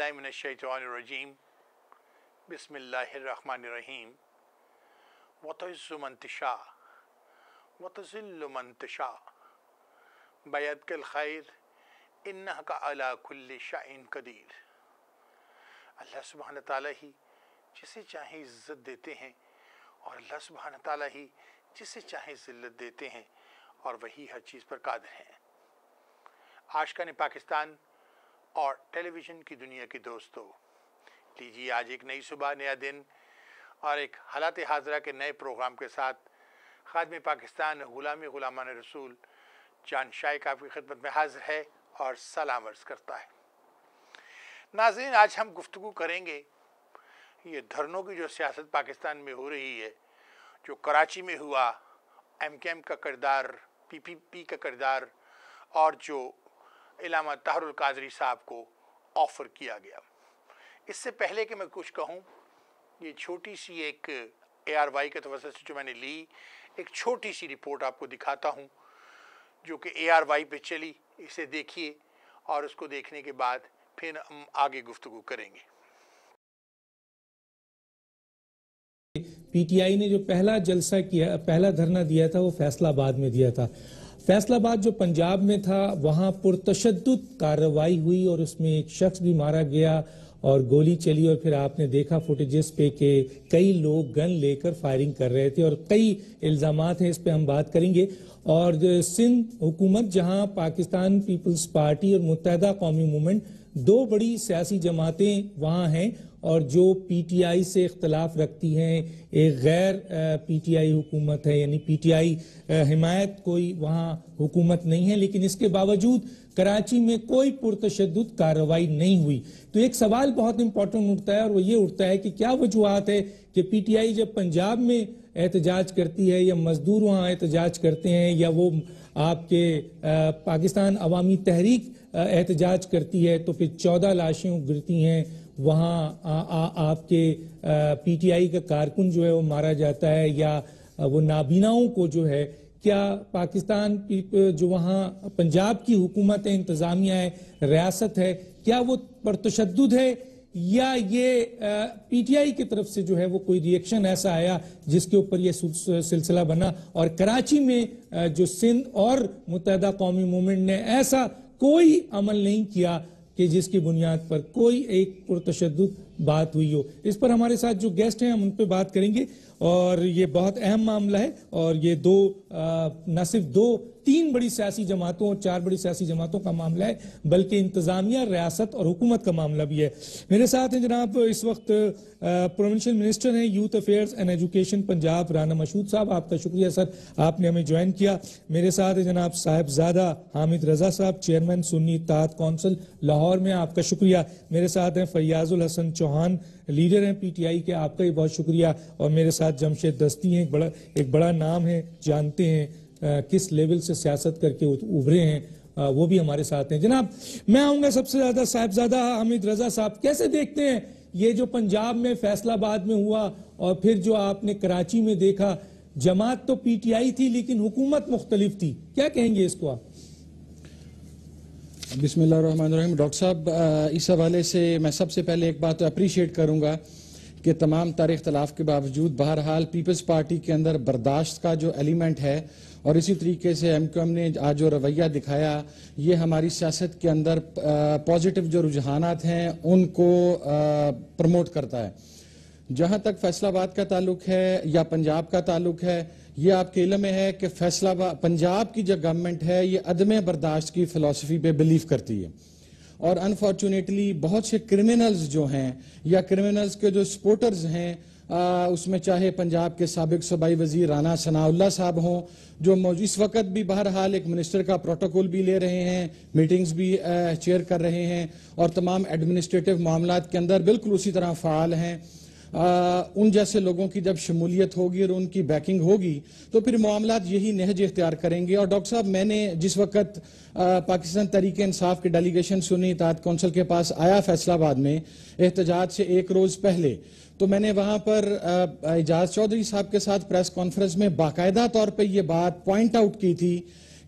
बिस्मिल्लाहि मिनश्शैतानिर्रजीम बिस्मिल्लाहिर्रहमानिर्रहीम वतुइज़्ज़ु मन तशा वतुज़िल्लु मन तशा बियदिकल खैर इन्नका अला कुल्लि शैइन कदीर। अल्लाह सुब्हानहु व तआला ही जिसे चाहे इज़्ज़त देते हैं और अल्लाह सुब्हानहु व तआला ही जिसे चाहे ज़िल्लत देते हैं और वही हर चीज़ पर कादिर हैं। आशिकान पाकिस्तान और टेलीविज़न की दुनिया के दोस्तों, लीजिए आज एक नई सुबह, नया दिन और एक हालात हाज़रा के नए प्रोग्राम के साथ खादिम पाकिस्तान गुलामान रसूल जान शाइक आपकी खिदमत में हाजिर है और सलाम अर्ज़ करता है। नाज़रीन, आज हम गुफ्तगू करेंगे ये धरनों की जो सियासत पाकिस्तान में हो रही है, जो कराची में हुआ, MKM का किरदार, PPP का किरदार और जो इलामा ताहरुल कादरी साहब को ऑफ़र किया गया। इससे पहले कि मैं कुछ कहूँ, ये छोटी सी एक ARY के तवज्जुह से जो मैंने ली, एक छोटी सी रिपोर्ट आपको दिखाता हूँ जो कि ARY पे चली। इसे देखिए और उसको देखने के बाद फिर हम आगे गुफ्तगू करेंगे। PTI ने जो पहला जलसा किया, पहला धरना दिया था, वो फैसलाबाद में दिया था। फैसलाबाद जो पंजाब में था, वहां पुरतशद्दुद कार्रवाई हुई और उसमें एक शख्स भी मारा गया और गोली चली और फिर आपने देखा फुटेजेस पे कि कई लोग गन लेकर फायरिंग कर रहे थे और कई इल्जामात हैं, इस पे हम बात करेंगे। और सिंध हुकूमत, जहां पाकिस्तान पीपल्स पार्टी और मुत्तहदा कौमी मूवमेंट, दो बड़ी सियासी जमातें वहां हैं और जो PTI से इख्तलाफ रखती हैं, एक गैर PTI हुकूमत है, यानी PTI हिमायत कोई वहाँ हुकूमत नहीं है, लेकिन इसके बावजूद कराची में कोई पुरतशद्दुद कार्रवाई नहीं हुई। तो एक सवाल बहुत इंपॉर्टेंट उठता है और वो ये उठता है कि क्या वजूहात है कि PTI जब पंजाब में एहतजाज करती है या मजदूर वहाँ एहतजाज करते हैं या वो आपके पाकिस्तान अवामी तहरीक एहतजाज करती है, तो फिर 14 लाशें गिरती हैं वहाँ, आपके PTI का कारकुन जो है वो मारा जाता है या वो नाबीनाओं को जो है, क्या पाकिस्तान जो वहाँ पंजाब की हुकूमत है, इंतजामिया है, रियासत है, क्या वो पुरतशद्दुद है या ये PTI की तरफ से जो है वो कोई रिएक्शन ऐसा आया जिसके ऊपर ये सिलसिला बना। और कराची में जो सिंध और मुत्तहदा कौमी मूवमेंट ने ऐसा कोई अमल नहीं किया कि जिसकी बुनियाद पर कोई एक पुरतशद्दुद बात हुई हो। इस पर हमारे साथ जो गेस्ट हैं हम उन पर बात करेंगे और ये बहुत अहम मामला है और ये न सिर्फ तीन बड़ी सियासी जमातों और 4 बड़ी सियासी जमातों का मामला है, बल्कि इंतजामिया, रियासत और हुकूमत का मामला भी है। मेरे साथ हैं जनाब इस वक्त प्रोविंशियल मिनिस्टर हैं youth affairs and education Punjab, Rana Mashhood साहब। आपका शुक्रिया सर, आपने हमें ज्वाइन किया। मेरे साथ है जनाब साहिबजादा हामिद रजा साहब, चेयरमैन सुन्नी इत्तेहाद काउंसिल लाहौर में, आपका शुक्रिया। मेरे साथ हैं फैयाजुल हसन चौहान, लीडर हैं PTI के, आपका भी बहुत शुक्रिया। और मेरे साथ जमशेद दस्ती हैं, एक बड़ा नाम है, जानते हैं किस लेवल से सियासत करके उभरे हैं, वो भी हमारे साथ हैं। जनाब, मैं आऊंगा सबसे ज्यादा साहिबजादा हामिद रजा साहब, कैसे देखते हैं ये जो पंजाब में फैसलाबाद में हुआ और फिर जो आपने कराची में देखा, जमात तो PTI थी लेकिन हुकूमत मुख्तलिफ थी, क्या कहेंगे इसको आप? बिस्मिल्लाहिर्रहमानिर्रहीम। डॉक्टर साहब, इस हवाले से मैं सबसे पहले एक बात तो अप्रिशिएट करूंगा कि तमाम तारीख इख्तलाफ के बावजूद बहरहाल पीपल्स पार्टी के अंदर बर्दाश्त का जो एलिमेंट है और इसी तरीके से MKM ने आज जो रवैया दिखाया, ये हमारी सियासत के अंदर पॉजिटिव जो रुझानात हैं उनको प्रमोट करता है। जहां तक फैसलाबाद का ताल्लुक है या पंजाब का ताल्लुक है, ये आपके इल्म में है कि फैसलाबाद पंजाब की जो गवर्नमेंट है ये अदम बर्दाश्त की फिलॉसफी पे बिलीव करती है और अनफॉर्चुनेटली बहुत से क्रिमिनल्स जो हैं या क्रिमिनल्स के जो सपोर्टर्स हैं, उसमें चाहे पंजाब के साबिक सूबाई वजीर राना सनाउल्लाह साहब हों, जो इस वक्त भी बहरहाल एक मिनिस्टर का प्रोटोकॉल भी ले रहे हैं, मीटिंग्स भी चेयर कर रहे हैं और तमाम एडमिनिस्ट्रेटिव मामलात के अंदर बिल्कुल उसी तरह फ़ाल हैं। उन जैसे लोगों की जब शमूलियत होगी और उनकी बैकिंग होगी तो फिर मामलात यही नहज इख्तियार करेंगे। और डॉक्टर साहब, मैंने जिस वक्त पाकिस्तान तहरीक इंसाफ के डेलीगेशन सुन्नी इत्तेहाद काउंसिल के पास आया फैसलाबाद में एहतजाज से एक रोज पहले, तो मैंने वहां पर एजाज चौधरी साहब के साथ प्रेस कॉन्फ्रेंस में बाकायदा तौर पर यह बात पॉइंट आउट की थी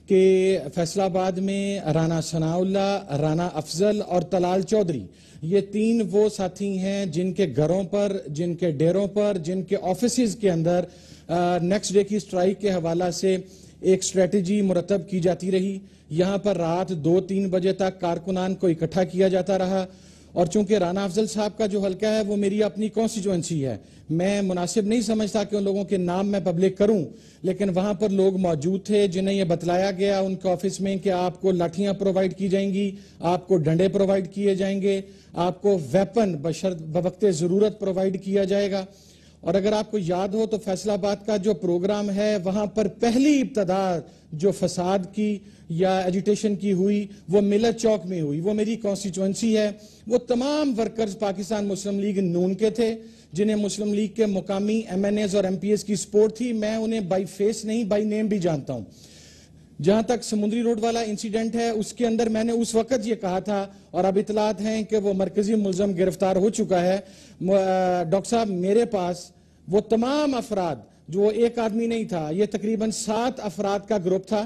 کہ فیصل آباد میں رانا ثناء اللہ، رانا افضل اور طلال چودھری یہ 3 وہ ساتھی ہیں جن کے گھروں پر، جن کے ڈیروں پر، جن کے آفیسز کے اندر نیکسٹ ڈے کی سٹرائک کے حوالہ سے ایک سٹریٹجی مرتب کی جاتی رہی. یہاں پر رات 2-3 بجے تک کارکنان کو اکٹھا کیا جاتا رہا، اور چونکہ رانا افضل صاحب کا جو حلقہ ہے وہ میری اپنی کانسٹیچوئنسی ہے، میں مناسب نہیں سمجھتا کہ ان لوگوں کے نام میں پبلک کروں، لیکن وہاں پر لوگ موجود تھے جنہیں یہ بتلایا گیا ان کے آفس میں کہ آپ کو لاٹھیاں پرووائڈ کی جائیں گی، آپ کو ڈنڈے پرووائڈ کیے جائیں گے، آپ کو ویپن بوقت ضرورت پرووائڈ کیا جائے گا. اور اگر آپ کو یاد ہو تو فیصل آباد کا جو پروگرام ہے وہاں پر پہلی ابتدا جو فساد کی یا ایجیٹیشن کی ہوئی وہ ملت چوک میں ہوئی، وہ میری کانسٹیچوئنسی ہے. وہ تمام ورکرز پاکستان مسلم لیگ نون کے تھے جنہیں مسلم لیگ کے مقامی ایم این ایز اور ایم پی ایس کی سپورٹ تھی. میں انہیں بائی فیس نہیں بائی نیم بھی جانتا ہوں. جہاں تک سمندری روڈ والا انسیڈنٹ ہے اس کے اندر میں نے اس وقت یہ کہا تھا، اور اب اطلاعات ہیں کہ وہ مرکزی ملزم گرفتار ہو چکا ہے. ڈاکٹر صاحب میرے پاس وہ تمام افراد، جو ایک آدمی نہیں تھا، یہ تقریباً 7 افراد کا گروپ تھا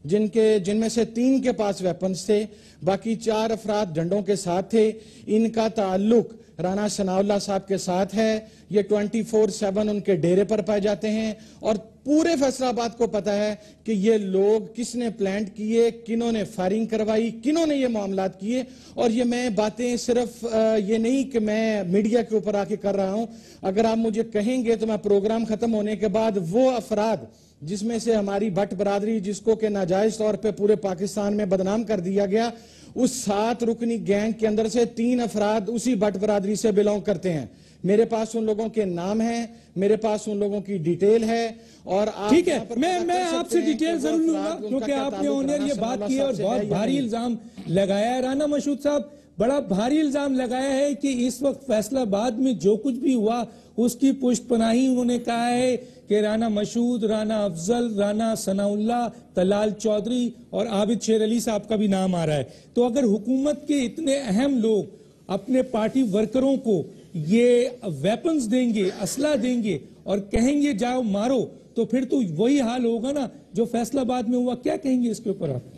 جن میں سے 3 کے پاس ویپنز تھے، باقی 4 افراد ڈنڈوں کے ساتھ تھے. ان کا تعلق رانا ثناء اللہ صاحب کے ساتھ ہے. یہ 24/7 ان کے ڈیرے پر پائے جاتے ہیں، اور پورے فیصل آباد کو پتا ہے کہ یہ لوگ کس نے پلانٹ کیے، کنہوں نے فائرنگ کروائی، کنہوں نے یہ معاملات کیے. اور یہ میں باتیں صرف یہ نہیں کہ میں میڈیا کے اوپر آ کے کر رہا ہوں. اگر آپ مجھے کہیں گے تو میں پروگرام ختم ہونے کے بعد وہ افراد جس میں سے ہماری بٹ برادری، جس کو کہ ناجائز طور پہ پورے پاکستان میں بدنام کر دیا گیا، اس 7 رکنی گینگ کے اندر سے 3 افراد اسی بٹ برادری سے بلونگ کرتے ہیں. میرے پاس ان لوگوں کے نام ہیں، میرے پاس ان لوگوں کی ڈیٹیل ہے. اور ٹھیک ہے، میں آپ سے ڈیٹیل ضرور لوں گا کیونکہ آپ نے اونر یہ بات کی اور بہت بھاری الزام لگایا ہے. رانا مشہود صاحب بڑا بھاری الزام لگایا ہے کہ اس وقت فیصل آباد میں جو کچھ بھی ہوا اس کی پشت پناہی انہوں نے کہا ہے کہ رانا مشہود، رانا افضل، رانا ثناء اللہ، طلال چودھری اور عابد شیر علی صاحب کا بھی نام آ رہا ہے. تو اگر حکومت کے اتنے اہم لوگ اپنے پارٹی ورکروں کو یہ ویپنز دیں گے، اسلحہ دیں گے اور کہیں گے جاؤ مارو، تو پھر تو وہی حال ہوگا نا جو فیصل آباد میں ہوا. کیا کہیں گے اس کے اوپر آپ؟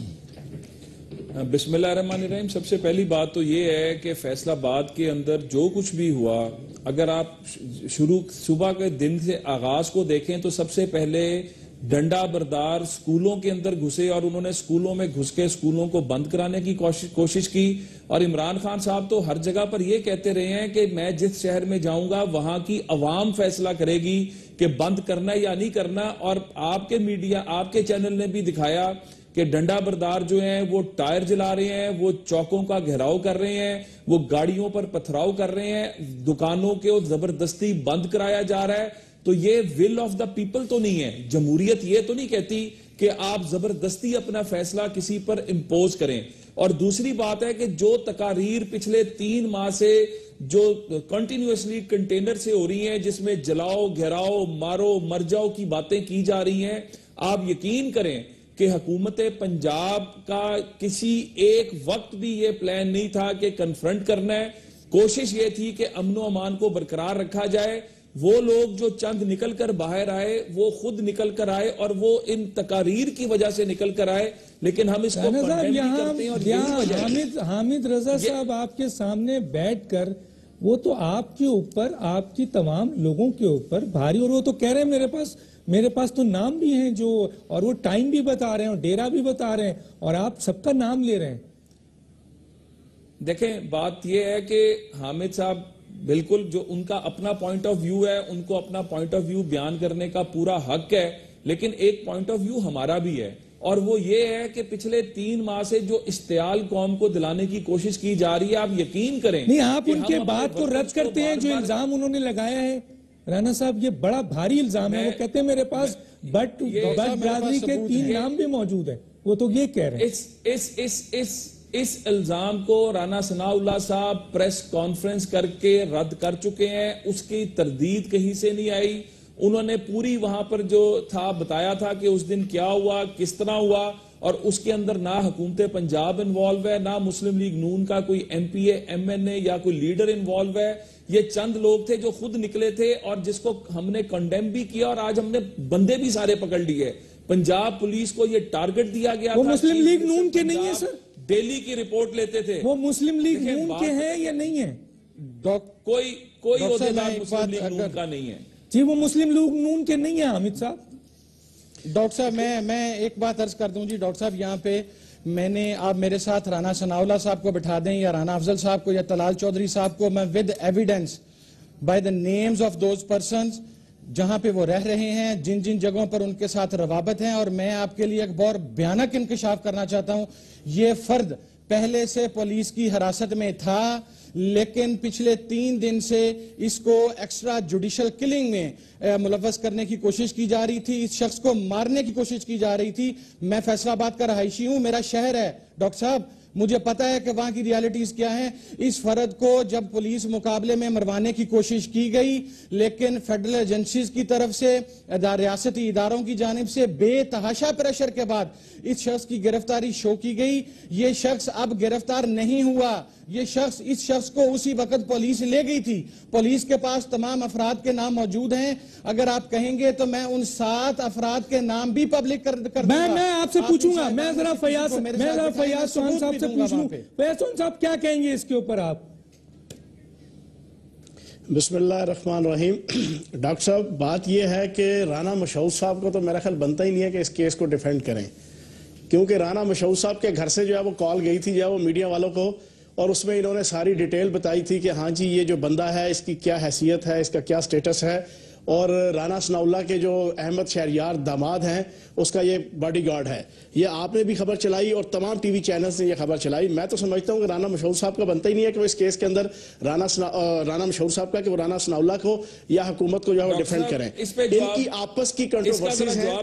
بسم اللہ الرحمن الرحیم. سب سے پہلی بات تو یہ ہے کہ فیصل آباد کے اندر جو کچھ بھی ہوا، اگر آپ شروع صبح کے دن سے آغاز کو دیکھیں تو سب سے پہلے ڈنڈا بردار سکولوں کے اندر گھسے اور انہوں نے سکولوں میں گھس کے سکولوں کو بند کرانے کی کوشش کی. اور عمران خان صاحب تو ہر جگہ پر یہ کہتے رہے ہیں کہ میں جس شہر میں جاؤں گا وہاں کی عوام فیصلہ کرے گی کہ بند کرنا یا نہیں کرنا. اور آپ کے میڈیا، آپ کے چینل نے بھی دکھایا کہ ڈنڈا بردار جو ہیں وہ ٹائر جلا رہے ہیں، وہ چوکوں کا گھیراؤ کر رہے ہیں، وہ گاڑیوں پر پتھراؤ کر رہے ہیں، دکانوں کے زبردستی بند کرایا جا رہا ہے. تو یہ ول آف دا پیپل تو نہیں ہے. جمہوریت یہ تو نہیں کہتی کہ آپ زبردستی اپنا فیصلہ کسی پر امپوز کریں. اور دوسری بات ہے کہ جو تقاریر پچھلے 3 ماہ سے جو کنٹینیوسلی کنٹینر سے ہو رہی ہیں جس میں جلاؤ، گھیراؤ، مارو، مر جاؤ کی باتیں کی جا رہی ہیں، آپ یقین کریں کہ حکومت پنجاب کا کسی ایک وقت بھی یہ پلان نہیں تھا کہ کنفرنٹ کرنا ہے. کوشش یہ تھی کہ امن و امان کو برقرار رکھا جائے. وہ لوگ جو چند نکل کر باہر آئے وہ خود نکل کر آئے اور وہ ان تقاریر کی وجہ سے نکل کر آئے، لیکن ہم اس کو کنڈیم بھی کرتے ہیں. اور یہاں حامد رضا صاحب آپ کے سامنے بیٹھ کر وہ تو آپ کے اوپر، آپ کی تمام لوگوں کے اوپر بھاری، اور وہ تو کہہ رہے ہیں میرے پاس تو نام بھی ہیں جو، اور وہ ٹائم بھی بتا رہے ہیں اور ڈیرا بھی بتا رہے ہیں اور آپ سب کا نام لے رہے ہیں. دیکھیں بات یہ ہے کہ حامد صاحب بالکل جو ان کا اپنا پوائنٹ آف ویو ہے، ان کو اپنا پوائنٹ آف ویو بیان کرنے کا پورا حق ہے، لیکن ایک پوائنٹ آف ویو ہمارا بھی ہے، اور وہ یہ ہے کہ پچھلے 3 ماہ سے جو اشتعال قوم کو دلانے کی کوشش کی جا رہی ہے، آپ یقین کریں نہیں آپ ان کے بات کو رد کرتے ہیں جو الزام انہوں نے لگایا ہے. رانا صاحب یہ بڑا بھاری الزام ہے. وہ کہتے ہیں میرے پاس بٹ برادری کے 3 نام بھی موجود ہیں. وہ تو یہ کہہ رہے ہیں. اس الزام کو رانا ثناء اللہ صاحب پریس کانفرنس کر کے رد کر چکے ہیں. اس کی تردید کہیں سے نہیں آئی. انہوں نے پوری وہاں پر جو تھا بتایا تھا کہ اس دن کیا ہوا، کس طرح ہوا، اور اس کے اندر نہ حکومت پنجاب انوالو ہے، نہ مسلم لیگ نون کا کوئی M P A, M N A یا کوئی لیڈر انوالو ہے. یہ چند لوگ تھے جو خود نکلے تھے اور جس کو ہم نے کنڈیم بھی کیا، اور آج ہم نے بندے بھی سارے پکڑ لیے. پنجاب پولیس کو یہ ٹارگٹ دیا گیا وہ تھا. مسلم لیگ نون کے نہیں ہیں سر؟ ڈیلی کی رپورٹ لیتے تھے. وہ مسلم لیگ نون کے ہیں یا نہیں ہیں؟ کوئی عہدیدار مسلم لیگ نون کا نہیں ہے. جی وہ مسلم لیگ نون کے نہیں ہیں حامد صاحب. ڈاکٹر صاحب میں ایک بات عرض کر دوں جی. ڈاکٹر صاحب یہاں پہ میں نے آپ میرے ساتھ رانا ثناءاللہ صاحب کو بٹھا دیں یا رانا افضل صاحب کو یا طلال چودھری صاحب کو, میں with evidence by the names of those persons جہاں پہ وہ رہ رہے ہیں, جن جن جگہوں پر ان کے ساتھ روابط ہیں, اور میں آپ کے لیے ایک بہت بھیانک انکشاف کرنا چاہتا ہوں. یہ فرد پہلے سے پولیس کی حراست میں تھا, لیکن پچھلے 3 دن سے اس کو ایکسٹرا جوڈیشل کلنگ میں ملوث کرنے کی کوشش کی جا رہی تھی. اس شخص کو مارنے کی کوشش کی جا رہی تھی. میں فیصل آباد کا رہائشی ہوں, میرا شہر ہے ڈاکٹر صاحب, مجھے پتا ہے کہ وہاں کی ریالٹیز کیا ہیں. اس فرد کو جب پولیس مقابلے میں مروانے کی کوشش کی گئی, لیکن فیڈرل ایجنسیز کی طرف سے, ریاستی اداروں کی جانب سے بے تحاشا پریشر کے بعد اس شخص کی گرفتاری شو کی گئی. یہ شخص اب گرفتار نہیں ہوا. اس شخص کو اسی وقت پولیس لے گئی تھی. پولیس کے پاس تمام افراد کے نام موجود ہیں. اگر آپ کہیں گے تو میں ان 7 افراد کے نام بھی پبلک کر دوں گا. میں آپ سے پوچھوں گا, میں ذرا فیاض سوہان صاحب سے پوچھ لوں. فیاض سوہان صاحب کیا کہیں گے اس کے اوپر آپ؟ بسم اللہ الرحمن الرحیم. ڈاکٹر صاحب بات یہ ہے کہ رانا مشہود صاحب کو تو میرا خیال بنتا ہی نہیں ہے کہ اس کیس کو ڈیفینڈ کریں, کیونکہ رانا مشہود صاحب کے گھر سے جو ہے وہ کال گئی تھی جو ہے وہ میڈیا والوں کو, اور اس میں انہوں نے ساری ڈیٹیل بتائی تھی کہ ہاں جی یہ جو بندہ ہے اس کی کیا حیثیت ہے, اس کا کیا سٹیٹس ہے, اور رانا ثناءاللہ کے جو احمد شہریار داماد ہیں اس کا یہ باڈی گارڈ ہے. یہ آپ نے بھی خبر چلائی اور تمام ٹی وی چینلز نے یہ خبر چلائی. میں تو سمجھتا ہوں کہ رانا مشہود صاحب کا بنتا ہی نہیں ہے کہ وہ اس کیس کے اندر رانا مشہود صاحب کا کہ وہ رانا ثناءاللہ کو یا حکومت کو جو ہے وہ ڈیفینڈ کریں. ان کی آپس کی کنٹروورسیز ہیں.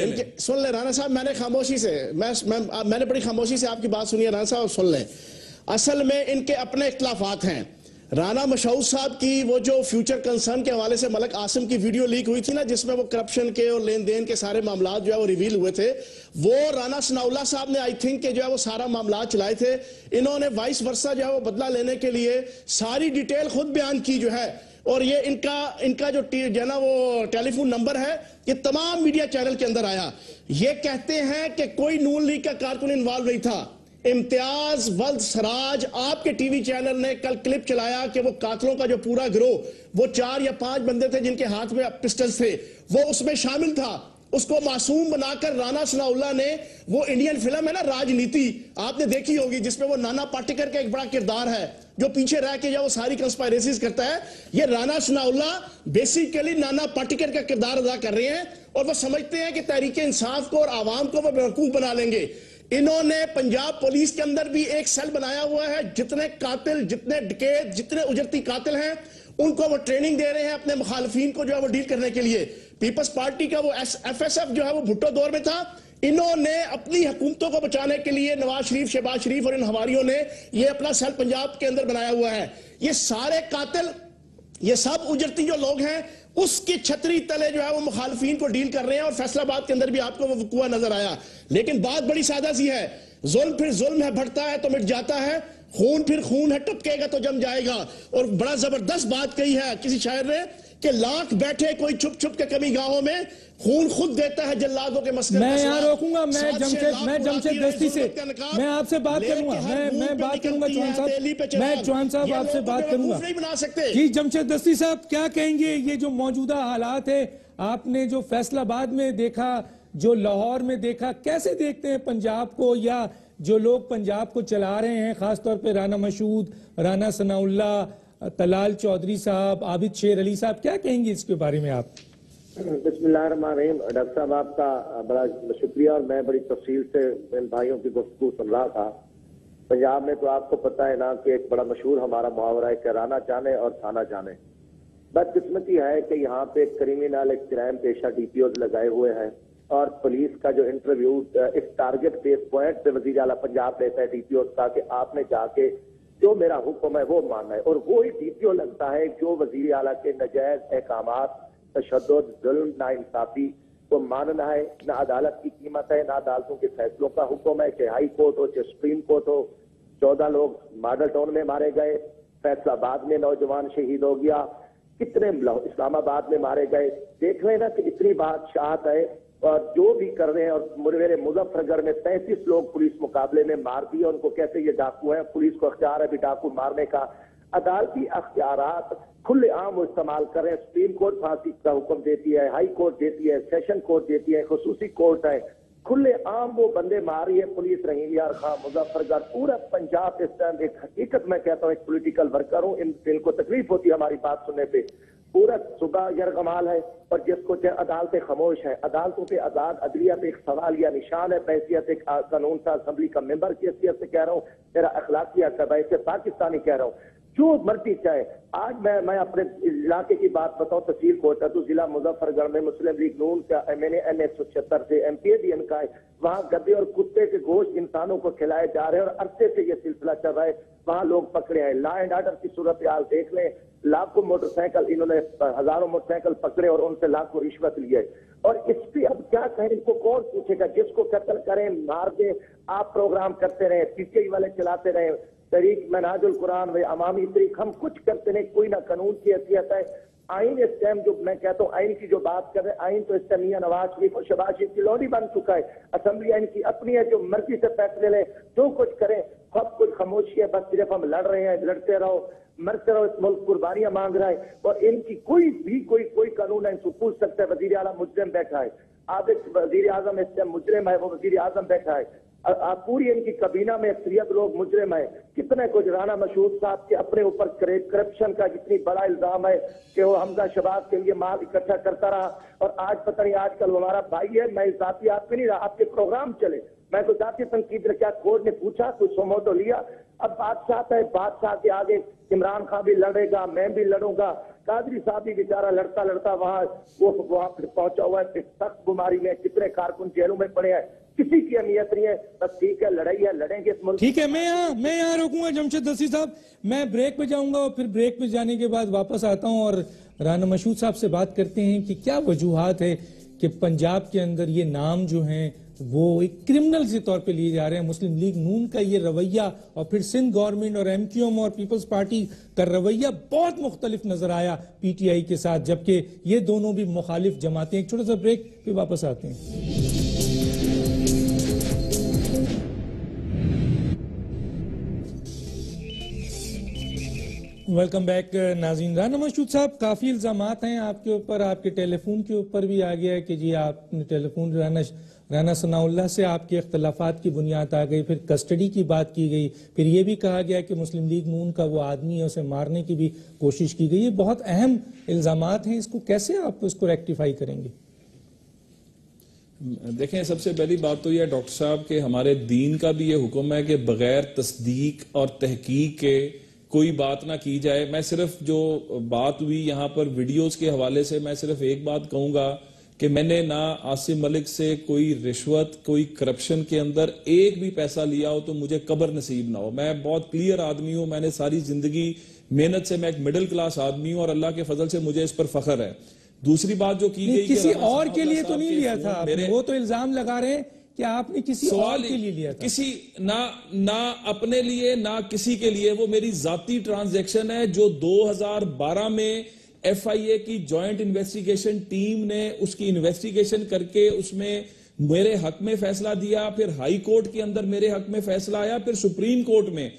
سن لیں رانا صاحب, میں نے خاموشی سے میں نے بڑی خاموشی سے آپ کی بات سنی ہے رانا صاحب, سن لیں. اصل میں ان کے اپنے اختلافات ہیں. رانا مشہود صاحب کی وہ جو فیوچر کنسرن کے حوالے سے ملک عاصم کی ویڈیو لیک ہوئی تھی نا, جس میں وہ کرپشن کے اور لین دین کے سارے معاملات جو ہے وہ ریویل ہوئے تھے, وہ رانا ثناءاللہ صاحب نے آئی تھنک کہ جو ہے وہ سارا معاملات چلائے تھے. انہوں نے وائس ورثہ جو ہے وہ بدلہ لینے کے لیے ساری ڈیٹیل خود بیان کی جو ہے, اور یہ ان کا جو ہے نا وہ ٹیلی فون نمبر ہے یہ تمام میڈیا چینل کے اندر آیا. یہ کہتے ہیں کہ کوئی نون لیگ کا کارکن انوالو نہیں تھا. امتیاز ولد سراج آپ کے ٹی وی چینل نے کل کلپ چلایا کہ وہ قاتلوں کا جو پورا گروہ, وہ 4 یا 5 بندے تھے جن کے ہاتھ میں پسٹلز تھے, وہ اس میں شامل تھا. اس کو معصوم بنا کر رانا ثناءاللہ نے, وہ انڈین فلم ہے نا راجنیتی, آپ نے دیکھی ہوگی, جس میں وہ نانا پاٹیکر کا ایک بڑا کردار ہے جو پیچھے رہ کے وہ ساری کنسپائریسیز کرتا ہے. یہ رانا ثناءاللہ بیسیکلی نانا پاٹیکر کا کردار ادا کر رہے ہیں, اور وہ سمجھتے ہیں کہ تحریک انصاف کو اور عوام کو وہ بیوقوف بنا لیں گے. انہوں نے پنجاب پولیس کے اندر بھی ایک سیل بنایا ہوا ہے, جتنے قاتل, جتنے ڈکیت, جتنے اجرتی قاتل ہیں ان کو وہ ٹریننگ دے رہے ہیں اپنے مخالفین کو جو ہے وہ ڈیل کرنے کے لیے. پیپلز پارٹی کا وہ ایف ایس ایف جو ہے وہ بھٹو دور میں تھا, انہوں نے اپنی حکومتوں کو بچانے کے لیے نواز شریف, شہباز شریف اور ان ہماریوں نے یہ اپنا سیل پنجاب کے اندر بنایا ہوا ہے. یہ سارے قاتل, یہ سب اجرتی جو لوگ ہیں اس کی چھتری تلے جو ہے وہ مخالفین کو ڈیل کر رہے ہیں, اور فیصل آباد کے اندر بھی آپ کو وہ وقوع نظر آیا. لیکن بات بڑی سادہ سی ہے, ظلم پھر ظلم ہے, بڑھتا ہے تو مٹ جاتا ہے, خون پھر خون ہے, ٹپکے گا تو جم جائے گا. اور بڑا زبردست بات کہی ہے کسی شاعر نے کہ لاکھ بیٹھے کوئی چھپ چھپ کے کمی گاہوں میں, خون خود دیتا ہے جلادوں کے مسکن. میں یہاں روکوں گا, میں جمشید دستی سے میں آپ سے بات کروں گا, میں بات کروں گا چوہان صاحب, میں چوہان صاحب آپ سے بات کروں گا. جی جمشید دستی صاحب کیا کہیں گے, یہ جو موجودہ حالات ہے, آپ نے جو فیصل آباد میں دیکھا, جو لاہور میں دیکھا, کیسے دیکھتے ہیں پنجاب کو, یا جو لوگ پنجاب کو چلا رہے ہیں, خاص طور پہ رانا مشہود, رانا ثناءاللہ, طلال چودھری صاحب, عابد شیر علی صاحب, کیا کہیں گے اس کے بارے میں آپ؟ بسم اللہ الرحمن الرحیم. ڈاکٹر صاحب آپ کا بڑا شکریہ, اور میں بڑی تفصیل سے ان بھائیوں کی گفتگو سن رہا تھا. پنجاب میں تو آپ کو پتہ ہے نا کہ ایک بڑا مشہور ہمارا محاورہ ہے کہ رانا جانے اور تھانہ جانے. بدقسمتی ہے کہ یہاں پہ کریمنل, ایک کرائم پیشہ ڈی پی اوز لگائے ہوئے ہیں, اور پولیس کا جو انٹرویو ایک ٹارگٹ بیس پوائنٹ سے وزیر اعلیٰ پنجاب لیتا ہے ڈی پی اوز کا کہ آپ نے جا کے جو میرا حکم ہے وہ ماننا ہے, اور وہی ڈی پی او لگتا ہے جو وزیر اعلیٰ کے ناجائز احکامات, تشدد, ظلم, ناانصافی کو ماننا ہے. نہ عدالت کی قیمت ہے, نہ عدالتوں کے فیصلوں کا حکم ہے, چاہے ہائی کورٹ ہو, چاہے سپریم کورٹ ہو. 14 لوگ ماڈل ٹاؤن میں مارے گئے, فیصل آباد میں نوجوان شہید ہو گیا, کتنے اسلام آباد میں مارے گئے. دیکھ رہے نا کہ اتنی بات شاہت ہے اور جو بھی کر رہے ہیں، اور میرے مظفر گڑھ میں 33 لوگ پولیس مقابلے میں مار دیے، ان کو کہتے یہ ڈاکو ہیں، پولیس کو اختیار ہے بھی ڈاکو مارنے کا، عدالتی اختیارات کھلے عام وہ استعمال کر رہے ہیں۔ سپریم کورٹ پھانسی کا حکم دیتی ہے، ہائی کورٹ دیتی ہے، سیشن کورٹ دیتی ہے، خصوصی کورٹ ہے، کھلے عام وہ بندے مار رہی ہے پولیس۔ رحیم یار خان، مظفر گڑھ، پورا پنجاب اس ٹائم، ایک حقیقت میں کہتا ہوں، ایک پولیٹیکل ورکر ہوں، ان کو تکلیف ہوتی ہے ہماری بات سننے پہ، پورا صبح یرغمال ہے، اور جس کو عدالتیں خاموش ہیں، عدالتوں پہ آزاد عدلیہ پہ ایک سوال یا نشان ہے، بحیثیت ایک قانون ساز اسمبلی کا ممبر کی حیثیت سے کہہ رہا ہوں، میرا اخلاقیات کا بحیثیت پاکستانی کہہ رہا ہوں، جو مرضی چاہے۔ آج میں اپنے علاقے کی بات بتاؤں، تحصیل کوٹہ ضلع مظفر گڑھ میں مسلم لیگ نون کا میں نے N176 سے MP بھی ان کا ہے، وہاں گدے اور کتے کے گوشت انسانوں کو کھلائے جا رہے ہیں، اور عرصے سے یہ سلسلہ چل رہا ہے، وہاں لوگ پکڑے ہیں۔ لا اینڈ آرڈر کی صورتحال دیکھ لیں، لاکھوں موٹر سائیکل، انہوں نے ہزاروں موٹر سائیکل پکڑے اور ان سے لاکھوں رشوت لیے، اور اس پہ اب کیا کہیں، ان کو کون پوچھے گا؟ جس کو قتل کریں، مار دیں، آپ پروگرام کرتے رہے، PTI والے چلاتے رہے، تحریک منہاج القرآن و عوامی طریق، ہم کچھ کرتے نہیں، کوئی نہ قانون کی حیثیت ہے۔ آئین اس ٹائم جو میں کہتا ہوں، آئین کی جو بات کر رہے ہیں، آئین تو اس ٹائم میاں نواز شریف اور شہباز شریف کی لونی بن چکا ہے، اسمبلی آئین کی اپنی ہے، جو مرضی سے فیصلے لیں، جو کچھ کریں، سب کچھ خاموشی ہے، بس صرف ہم لڑ رہے ہیں، لڑتے رہو، مرتے رہو، اس ملک قربانیاں مانگ رہا ہے، اور ان کی کوئی قانون ہے، ان کو پوچھ سکتا ہے۔ وزیر اعلیٰ مجرم بیٹھا ہے، آپ وزیر اعظم اس ٹائم مجرم ہے، وہ وزیر اعظم بیٹھا ہے، پوری ان کی کابینہ میں اکثریت لوگ مجرم ہے، کتنے کچھ۔ رانا مشہور صاحب کے اپنے اوپر کرپشن کا اتنی بڑا الزام ہے کہ وہ حمزہ شباب کے لیے مال اکٹھا کرتا رہا، اور آج پتہ نہیں، آج کل ہمارا بھائی ہے، میں ذاتی آپ پہ نہیں رہا، آپ کے پروگرام چلے، میں تو ذاتی تنقید، کیا کورٹ نے پوچھا، کچھ سمو تو لیا؟ اب بادشاہ ہے، بادشاہ کے آگے عمران خان بھی لڑے گا، میں بھی لڑوں گا، قادری صاحب بھی بیچارہ لڑتا وہاں پھر پہنچا ہوا ہے سخت بیماری میں، کتنے کارکن جیلوں میں پڑے ہیں، کسی کی اہمیت نہیں ہے، بس ٹھیک ہے، لڑائی ہے، لڑیں گے اس ملک۔ ٹھیک ہے، میں یہاں روکوں گا جمشید دستی صاحب، میں بریک پہ جاؤں گا، اور پھر بریک پہ جانے کے بعد واپس آتا ہوں اور رانا مشہود صاحب سے بات کرتے ہیں کہ کیا وجوہات ہے کہ پنجاب کے اندر یہ نام جو ہیں وہ ایک کرمنل کے طور پہ لیے جا رہے ہیں۔ مسلم لیگ نون کا یہ رویہ، اور پھر سندھ گورنمنٹ اور MQM اور پیپلز پارٹی کا رویہ بہت مختلف نظر آیا PTI کے ساتھ، جبکہ یہ دونوں بھی مخالف جماعتیں۔ ایک چھوٹا سا بریک، پھر واپس آتے ہیں۔ ویلکم بیک ناظرین۔ رانا مشہود صاحب، کافی الزامات ہیں آپ کے اوپر، آپ کے ٹیلی فون کے اوپر بھی آ گیا ہے کہ جی آپ نے ٹیلی فون رانا ثناء اللہ سے آپ کے اختلافات کی بنیاد آ گئی، پھر کسٹڈی کی بات کی گئی، پھر یہ بھی کہا گیا کہ مسلم لیگ نون کا وہ آدمی ہے، اسے مارنے کی بھی کوشش کی گئی۔ یہ بہت اہم الزامات ہیں، اس کو کیسے آپ اس کو ریکٹیفائی کریں گے؟ دیکھیں، سب سے پہلی بات تو یہ ہے ڈاکٹر صاحب کہ ہمارے دین کا بھی یہ حکم ہے کہ بغیر تصدیق اور تحقیق کے کوئی بات نہ کی جائے۔ میں صرف جو بات ہوئی یہاں پر ویڈیوز کے حوالے سے، میں صرف ایک بات کہوں گا کہ میں نے نہ عاصم ملک سے کوئی رشوت، کوئی کرپشن کے اندر ایک بھی پیسہ لیا ہو تو مجھے قبر نصیب نہ ہو۔ میں بہت کلیئر آدمی ہوں، میں نے ساری زندگی محنت سے، میں ایک مڈل کلاس آدمی ہوں، اور اللہ کے فضل سے مجھے اس پر فخر ہے۔ دوسری بات جو کی گئی، کسی اور کے لیے تو نہیں لیا تھا، وہ تو الزام لگا رہے ہیں کہ آپ نے کسی اور کے لیے لیا تھا۔ کسی نہ اپنے لیے، نہ کسی کے لیے، وہ میری ذاتی ٹرانزیکشن ہے جو 2012 میں FIA کی جوائنٹ انویسٹیگیشن ٹیم نے اس کی انویسٹیگیشن کر کے اس میں میرے حق میں فیصلہ دیا، پھر ہائی کورٹ کے اندر میرے حق میں فیصلہ آیا، پھر سپریم کورٹ میں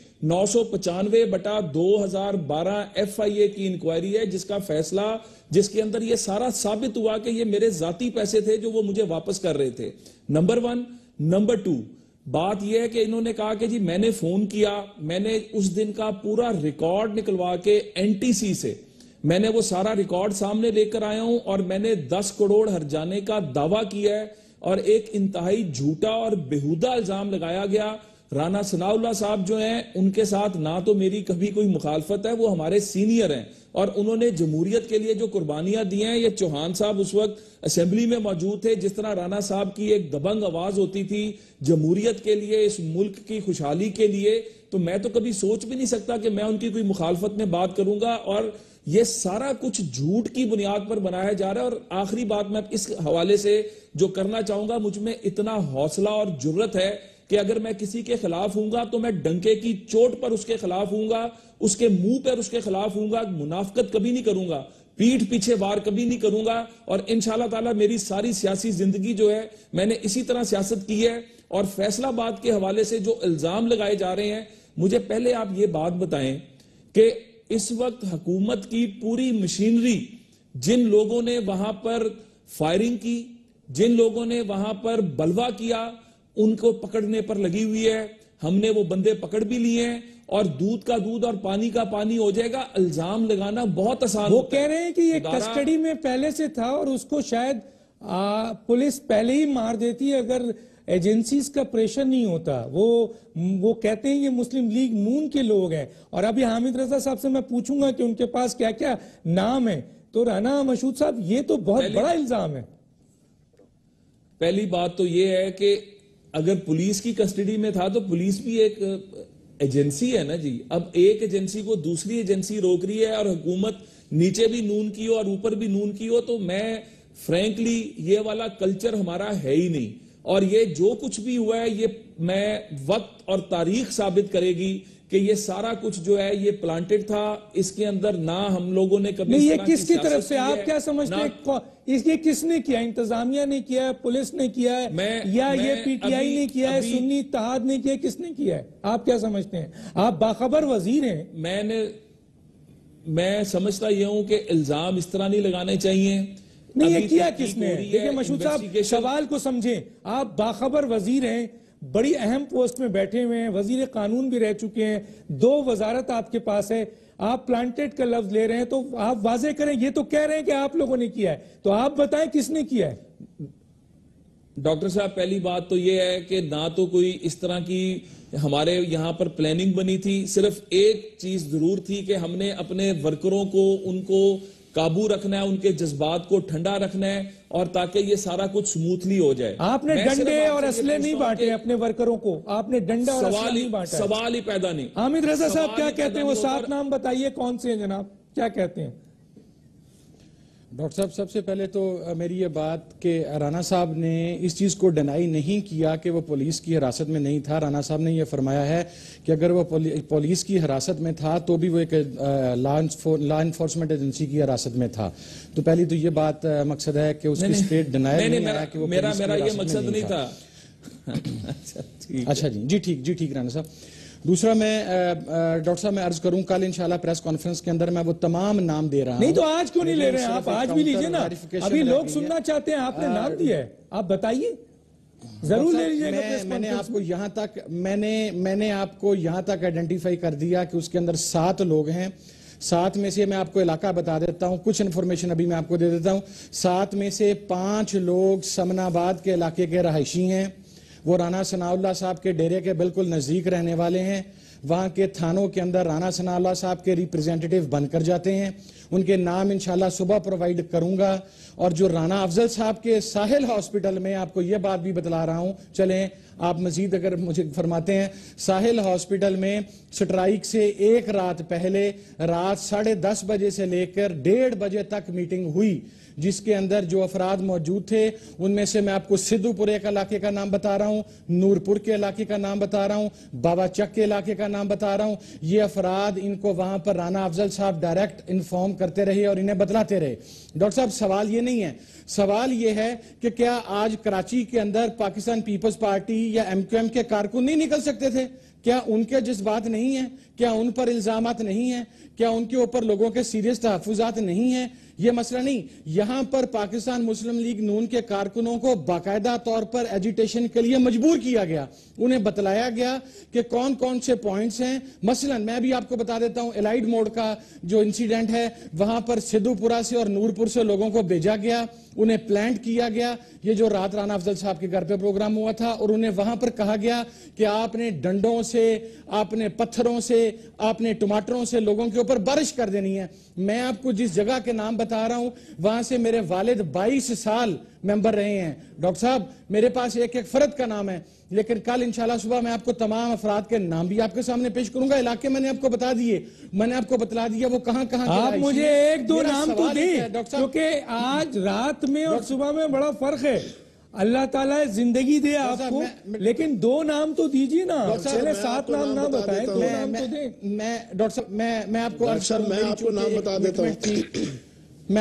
995/2012 FIA کی انکوائری ہے جس کا فیصلہ، جس کے اندر یہ سارا ثابت ہوا کہ یہ میرے ذاتی پیسے تھے جو وہ مجھے واپس کر رہے تھے۔ نمبر 1۔ نمبر 2، بات یہ ہے کہ انہوں نے کہا کہ جی میں نے فون کیا، میں نے اس دن کا پورا ریکارڈ نکلوا کے NTC سے میں نے وہ سارا ریکارڈ سامنے لے کر آیا ہوں، اور میں نے 10 کروڑ ہرجانے کا دعویٰ کیا ہے، اور ایک انتہائی جھوٹا اور بیہودہ الزام لگایا گیا۔ رانا ثناء اللہ صاحب جو ہیں، ان کے ساتھ نہ تو میری کبھی کوئی مخالفت ہے، وہ ہمارے سینئر ہیں، اور انہوں نے جمہوریت کے لیے جو قربانیاں دی ہیں، یہ چوہان صاحب اس وقت اسمبلی میں موجود تھے، جس طرح رانا صاحب کی ایک دبنگ آواز ہوتی تھی جمہوریت کے لیے، اس ملک کی خوشحالی کے لیے، تو میں تو کبھی سوچ بھی نہیں سکتا کہ میں ان کی کوئی مخالفت میں بات کروں گا، اور یہ سارا کچھ جھوٹ کی بنیاد پر بنایا جا رہا ہے۔ اور آخری بات میں اس حوالے سے جو کرنا چاہوں گا، مجھ میں اتنا حوصلہ اور جرت ہے کہ اگر میں کسی کے خلاف ہوں گا تو میں ڈنکے کی چوٹ پر اس کے خلاف ہوں گا، اس کے منہ پر اس کے خلاف ہوں گا، منافقت کبھی نہیں کروں گا۔ پیٹھ پیچھے وار کبھی نہیں کروں گا، اور انشاءاللہ تعالی میری ساری سیاسی زندگی جو ہے میں نے اسی طرح سیاست کی ہے. اور فیصلہ آباد کے حوالے سے جو الزام لگائے جا رہے ہیں، مجھے پہلے آپ یہ بات بتائیں کہ اس وقت حکومت کی پوری مشینری جن لوگوں نے وہاں پر فائرنگ کی، جن لوگوں نے وہاں پر بلوا کیا، ان کو پکڑنے پر لگی ہوئی ہے. ہم نے وہ بندے پکڑ بھی لیے ہیں، اور دودھ کا دودھ اور پانی کا پانی ہو جائے گا. الزام لگانا بہت آسان وہ کہہ رہے ہیں کہ یہ کسٹڈی میں پہلے سے تھا اور اس کو شاید پولیس پہلے ہی مار دیتی اگر ایجنسیز کا پریشر نہیں ہوتا. وہ کہتے ہیں یہ مسلم لیگ نون کے لوگ ہیں. اور ابھی حامد رضا صاحب سے میں پوچھوں گا کہ ان کے پاس کیا کیا نام ہے. تو رانا مشہود صاحب یہ تو بہت بڑا الزام ہے. پہلی بات تو یہ ہے کہ اگر پولیس کی کسٹڈی میں تھا تو پولیس بھی ایک ایجنسی ہے نا جی. اب ایک ایجنسی کو دوسری ایجنسی روک رہی ہے، اور حکومت نیچے بھی نون کی ہو اور اوپر بھی نون کی ہو، تو میں فرینکلی یہ والا کلچر ہمارا ہے ہی نہیں. اور یہ جو کچھ بھی ہوا ہے، یہ میں وقت اور تاریخ ثابت کرے گی کہ یہ سارا کچھ جو ہے یہ پلانٹڈ تھا. اس کے اندر نہ ہم لوگوں نے کبھی یہ کس کی طرف سے، آپ کیا سمجھتے ہیں یہ کس نے کیا؟ انتظامیہ نے کیا ہے، پولیس نے کیا ہے، یا یہ پی ٹی آئی نے کیا ہے، سنی اتحاد نے کیا ہے، کس نے کیا ہے؟ آپ کیا سمجھتے ہیں؟ آپ باخبر وزیر ہیں. میں سمجھتا یہ ہوں کہ الزام اس طرح نہیں لگانے چاہیے. نہیں، یہ کیا کس نے؟ دیکھیں مشہود صاحب، سوال کو سمجھیں. آپ باخبر وزیر ہیں، بڑی اہم پوسٹ میں بیٹھے ہوئے ہیں، وزیر قانون بھی رہ چکے ہیں، 2 وزارت آپ کے پاس ہے. آپ پلانٹڈ کا لفظ لے رہے ہیں تو آپ واضح کریں. یہ تو کہہ رہے ہیں کہ آپ لوگوں نے کیا ہے، تو آپ بتائیں کس نے کیا ہے. ڈاکٹر صاحب، پہلی بات تو یہ ہے کہ نہ تو کوئی اس طرح کی ہمارے یہاں پر پلاننگ بنی تھی. صرف ایک چیز ضرور تھی کہ ہم نے اپنے ورکروں کو، ان کو قابو رکھنا ہے، ان کے جذبات کو ٹھنڈا رکھنا ہے، اور تاکہ یہ سارا کچھ سموتھلی ہو جائے. آپ نے ڈنڈے اور اسلحے نہیں بانٹے اپنے ورکروں کو، آپ نے ڈنڈا اور اسلحہ نہیں بانٹا. سوال ہی پیدا نہیں. حامد رضا صاحب کیا کہتے ہیں؟ وہ 7 نام بتائیے کون سے ہیں جناب، کیا کہتے ہیں؟ ڈاکٹر صاحب، سب سے پہلے تو میری یہ بات کہ رانا صاحب نے اس چیز کو ڈینائی نہیں کیا کہ وہ پولیس کی حراست میں نہیں تھا. رانا صاحب نے یہ فرمایا ہے کہ اگر وہ پولیس کی حراست میں تھا تو بھی وہ ایک لا انفورسمنٹ ایجنسی کی حراست میں تھا. تو پہلی تو یہ بات مقصد ہے کہ اس کی اسٹیٹ ڈینائی نہیں آیا کہ وہ میرا یہ مقصد نہیں تھا. اچھا جی ٹھیک رانا صاحب. دوسرا میں ڈاکٹر صاحب میں عرض کروں، کل انشاءاللہ پریس کانفرنس کے اندر میں وہ تمام نام دے رہا ہوں. نہیں تو آج کیوں نہیں لے رہے ہیں آپ؟ آج بھی لیجئے نا، ابھی لوگ سننا چاہتے ہیں. آپ نے نام دیا ہے، آپ بتائیے، ضرور لے لیجئے گا. میں نے آپ کو یہاں تک میں نے آپ کو یہاں تک آئیڈینٹیفائی کر دیا کہ اس کے اندر 7 لوگ ہیں. 7 میں سے میں آپ کو علاقہ بتا دیتا ہوں، کچھ انفارمیشن ابھی میں آپ کو دے دیتا ہوں. 7 میں سے 5 لوگ سمن آباد کے علاقے کے رہائشی ہیں. وہ رانا ثناء اللہ صاحب کے ڈیرے کے بالکل نزدیک رہنے والے ہیں. وہاں کے تھانوں کے اندر رانا ثناء اللہ صاحب کے ریپریزنٹیٹیو بن کر جاتے ہیں. ان کے نام انشاءاللہ صبح پرووائیڈ کروں گا. اور جو رانا افضل صاحب کے ساحل ہاسپٹل میں آپ کو یہ بات بھی بتلا رہا ہوں، چلیں آپ مزید اگر مجھے فرماتے ہیں، ساحل ہاسپٹل میں سٹرائک سے ایک رات پہلے رات 10:30 بجے سے لے کر 1:30 بجے تک میٹنگ ہوئی، جس کے اندر جو افراد موجود تھے ان میں سے میں آپ کو سدھو پور کے علاقے کا نام بتا رہا ہوں، نورپور کے علاقے کا نام بتا رہا ہوں، بابا چک کے علاقے کا نام بتا رہا ہوں. یہ افراد ان کو وہاں پر رانا افضل صاحب ڈائریکٹ انفارم کرتے رہے اور انہیں بتلاتے رہے. ڈاکٹر صاحب، سوال یہ نہیں ہے، سوال یہ ہے کہ کیا آج کراچی کے اندر پاکستان پیپلز پارٹی یا ایم کیو ایم کے کارکن نہیں نکل سکتے تھے؟ کیا ان کے جذبات نہیں ہیں؟ کیا ان پر الزامات نہیں ہیں؟ کیا ان کے اوپر لوگوں کے سیریس تحفظات نہیں ہیں؟ یہ مسئلہ نہیں. یہاں پر پاکستان مسلم لیگ نون کے کارکنوں کو باقاعدہ طور پر ایجیٹیشن کے لیے مجبور کیا گیا. انہیں بتلایا گیا کہ کون کون سے پوائنٹس ہیں. مثلا میں بھی آپ کو بتا دیتا ہوں، الائیڈ موڈ کا جو انسیڈنٹ ہے، وہاں پر سدھو پورہ سے اور نورپور سے لوگوں کو بھیجا گیا، انہیں پلانٹ کیا گیا. یہ جو رات رانا افضل صاحب کے گھر پہ پروگرام ہوا تھا، اور انہیں وہاں پر کہا گیا کہ آپ نے ڈنڈوں سے، آپ نے پتھروں سے، آپ نے ٹماٹروں سے لوگوں کے اوپر بارش کر دینی ہے. میں آپ کو جس جگہ کے نام بتا رہا ہوں، وہاں سے میرے والد 22 سال ممبر رہے ہیں. ڈاکٹر صاحب، میرے پاس ایک فرد کا نام ہے، لیکن کل انشاءاللہ صبح میں آپ کو تمام افراد کے نام بھی آپ کے سامنے پیش کروں گا. علاقے میں نے آپ کو بتا دیے، میں نے آپ کو بتلا دیا وہ کہاں کہاں. آپ مجھے 1-2 نام تو دیں، کیونکہ آج رات میں اور صبح میں بڑا فرق ہے. اللہ تعالیٰ زندگی دے آپ کو، لیکن 2 نام تو دیجیے نا. چلے 7 نام نہ بتائیں، 2 نام تو دیں. میں ڈاکٹر صاحب میں آپ کو نام بتا دیتا ہوں. میں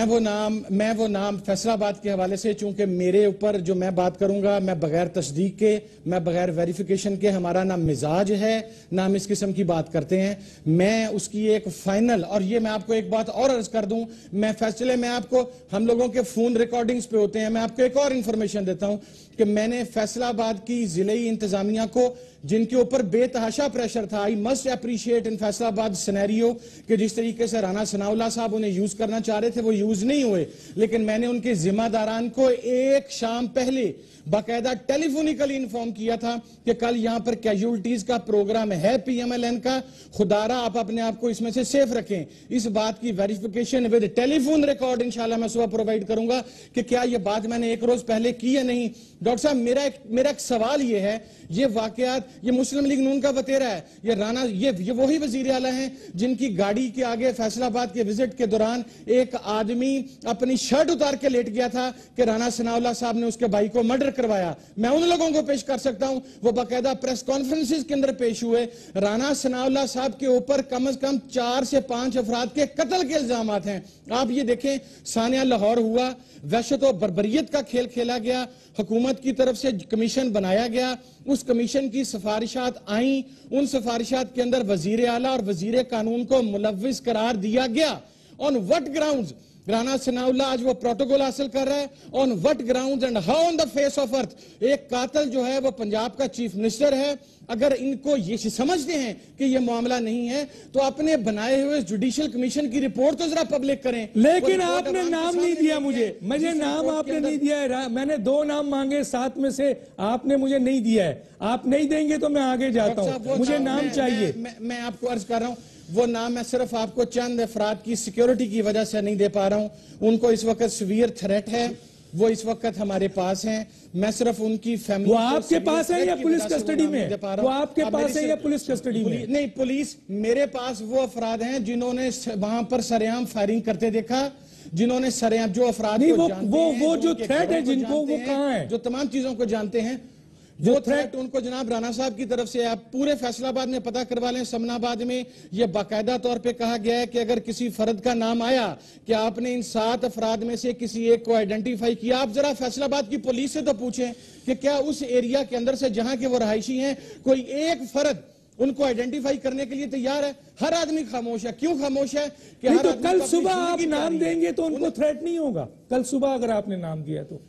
وہ نام فیصلہ آباد کے حوالے سے، چونکہ میرے اوپر جو میں بات کروں گا میں بغیر تصدیق کے، میں بغیر ویریفیکیشن کے، ہمارا نہ مزاج ہے نہ ہم اس قسم کی بات کرتے ہیں، میں اس کی ایک فائنل، اور یہ میں آپ کو ایک بات اور عرض کر دوں، میں فیصلے میں آپ کو، ہم لوگوں کے فون ریکارڈنگز پہ ہوتے ہیں، میں آپ کو ایک اور انفارمیشن دیتا ہوں کہ میں نے فیصلہ آباد کی ضلعی انتظامیہ کو، جن کے اوپر بے تحاشا پریشر تھا، I must appreciate in فیصلہ آباد سینیریو کہ جس طریقے سے رانا ثناء اللہ صاحب انہیں یوز کرنا چاہ رہے تھے وہ یوز نہیں ہوئے، لیکن میں نے ان کے ذمہ داران کو ایک شام پہلے باقاعدہ ٹیلی فونیکلی انفارم کیا تھا کہ کل یہاں پر کیجولٹیز کا پروگرام ہے PMLN کا، خدارہ آپ اپنے آپ کو اس میں سے سیف رکھیں۔ اس بات کی verification with telephone record انشاءاللہ میں صبح پرووائیڈ کروں گا کہ کیا یہ بات میں نے ایک روز پہلے کی یا نہیں۔ ڈاکٹر صاحب میرا ایک سوال یہ ہے، یہ واقعات، یہ مسلم لیگ نون کا وطیرہ ہے، یہ رانا، یہ وہی وزیر اعلیٰ ہیں جن کی گاڑی کے آگے فیصلہ آباد کے وزٹ کے دوران ایک آدمی اپنی شرٹ اتار کے لیٹ گیا تھا کہ رانا ثناء اللہ صاحب نے اس کے بھائی کو مرڈر کروایا۔ میں ان لوگوں کو پیش کر سکتا ہوں، وہ باقاعدہ پریس کانفرنسز کے اندر پیش ہوئے، رانا ثناء اللہ صاحب کے اوپر کم از کم 4 سے 5 افراد کے قتل کے الزامات ہیں۔ آپ یہ دیکھیں، سانحہ لاہور ہوا، وحشت و بربریت کا کھیل کھیلا گیا، حکومت کی طرف سے کمیشن بنایا گیا، اس کمیشن کی سفارشات آئیں، ان سفارشات کے اندر وزیر اعلیٰ اور وزیر قانون کو ملوث قرار دیا گیا۔ on what grounds رانا ثناء اللہ آج وہ پروٹوکول حاصل کر رہا ہے، on what grounds and how on the face of earth ایک قاتل جو ہے وہ پنجاب کا چیف منسٹر ہے۔ اگر ان کو یہ سمجھتے ہیں کہ یہ معاملہ نہیں ہے تو اپنے بنائے ہوئے جوڈیشل کمیشن کی رپورٹ تو ذرا پبلک کریں۔ لیکن آپ نے نام نہیں دیا مجھے نام آپ نے نہیں دیا ہے، میں نے 2 نام مانگے 7 میں سے آپ نے مجھے نہیں دیا ہے، آپ نہیں دیں گے تو میں آگے جاتا ہوں، مجھے نام چاہیے۔ میں آپ کو عرض کر رہا ہوں، وہ نام میں صرف آپ کو چند افراد کی سیکیورٹی کی وجہ سے نہیں دے پا رہا ہوں، ان کو اس وقت سیویئر تھریٹ ہے، وہ اس وقت ہمارے پاس ہیں، میں صرف ان کی فیملی، وہ آپ کے پاس ہے یا پولیس کسٹڈی میں؟ وہ آپ کے پاس ہے یا پولیس کسٹڈی میں؟ نہیں، پولیس، میرے پاس وہ افراد ہیں جنہوں نے وہاں پر سرعام فائرنگ کرتے دیکھا، جنہوں نے سرعام، جو افراد کو جانتے ہیں، وہ جو تھریٹ ہے جن کو، وہ کہاں ہیں؟ جو تمام چیزوں کو جانتے ہیں، وہ تھریٹ ان کو جناب رانا صاحب کی طرف سے آپ پورے فیصلہ آباد میں پتہ کروا لیں۔ سمن آباد میں یہ باقاعدہ طور پہ کہا گیا ہے کہ اگر کسی فرد کا نام آیا کہ آپ نے ان 7 افراد میں سے کسی ایک کو آئیڈینٹیفائی کیا، آپ ذرا فیصلہ آباد کی پولیس سے تو پوچھیں کہ کیا اس ایریا کے اندر سے جہاں کے وہ رہائشی ہیں کوئی ایک فرد ان کو آئیڈینٹیفائی کرنے کے لیے تیار ہے؟ ہر آدمی خاموش ہے۔ کیوں خاموش ہے؟ کہ ہر آدمی کل صبح آپ نام دیں گے تو ان کو تھریٹ نہیں ہوگا؟ کل صبح اگر آپ نے نام دیا تو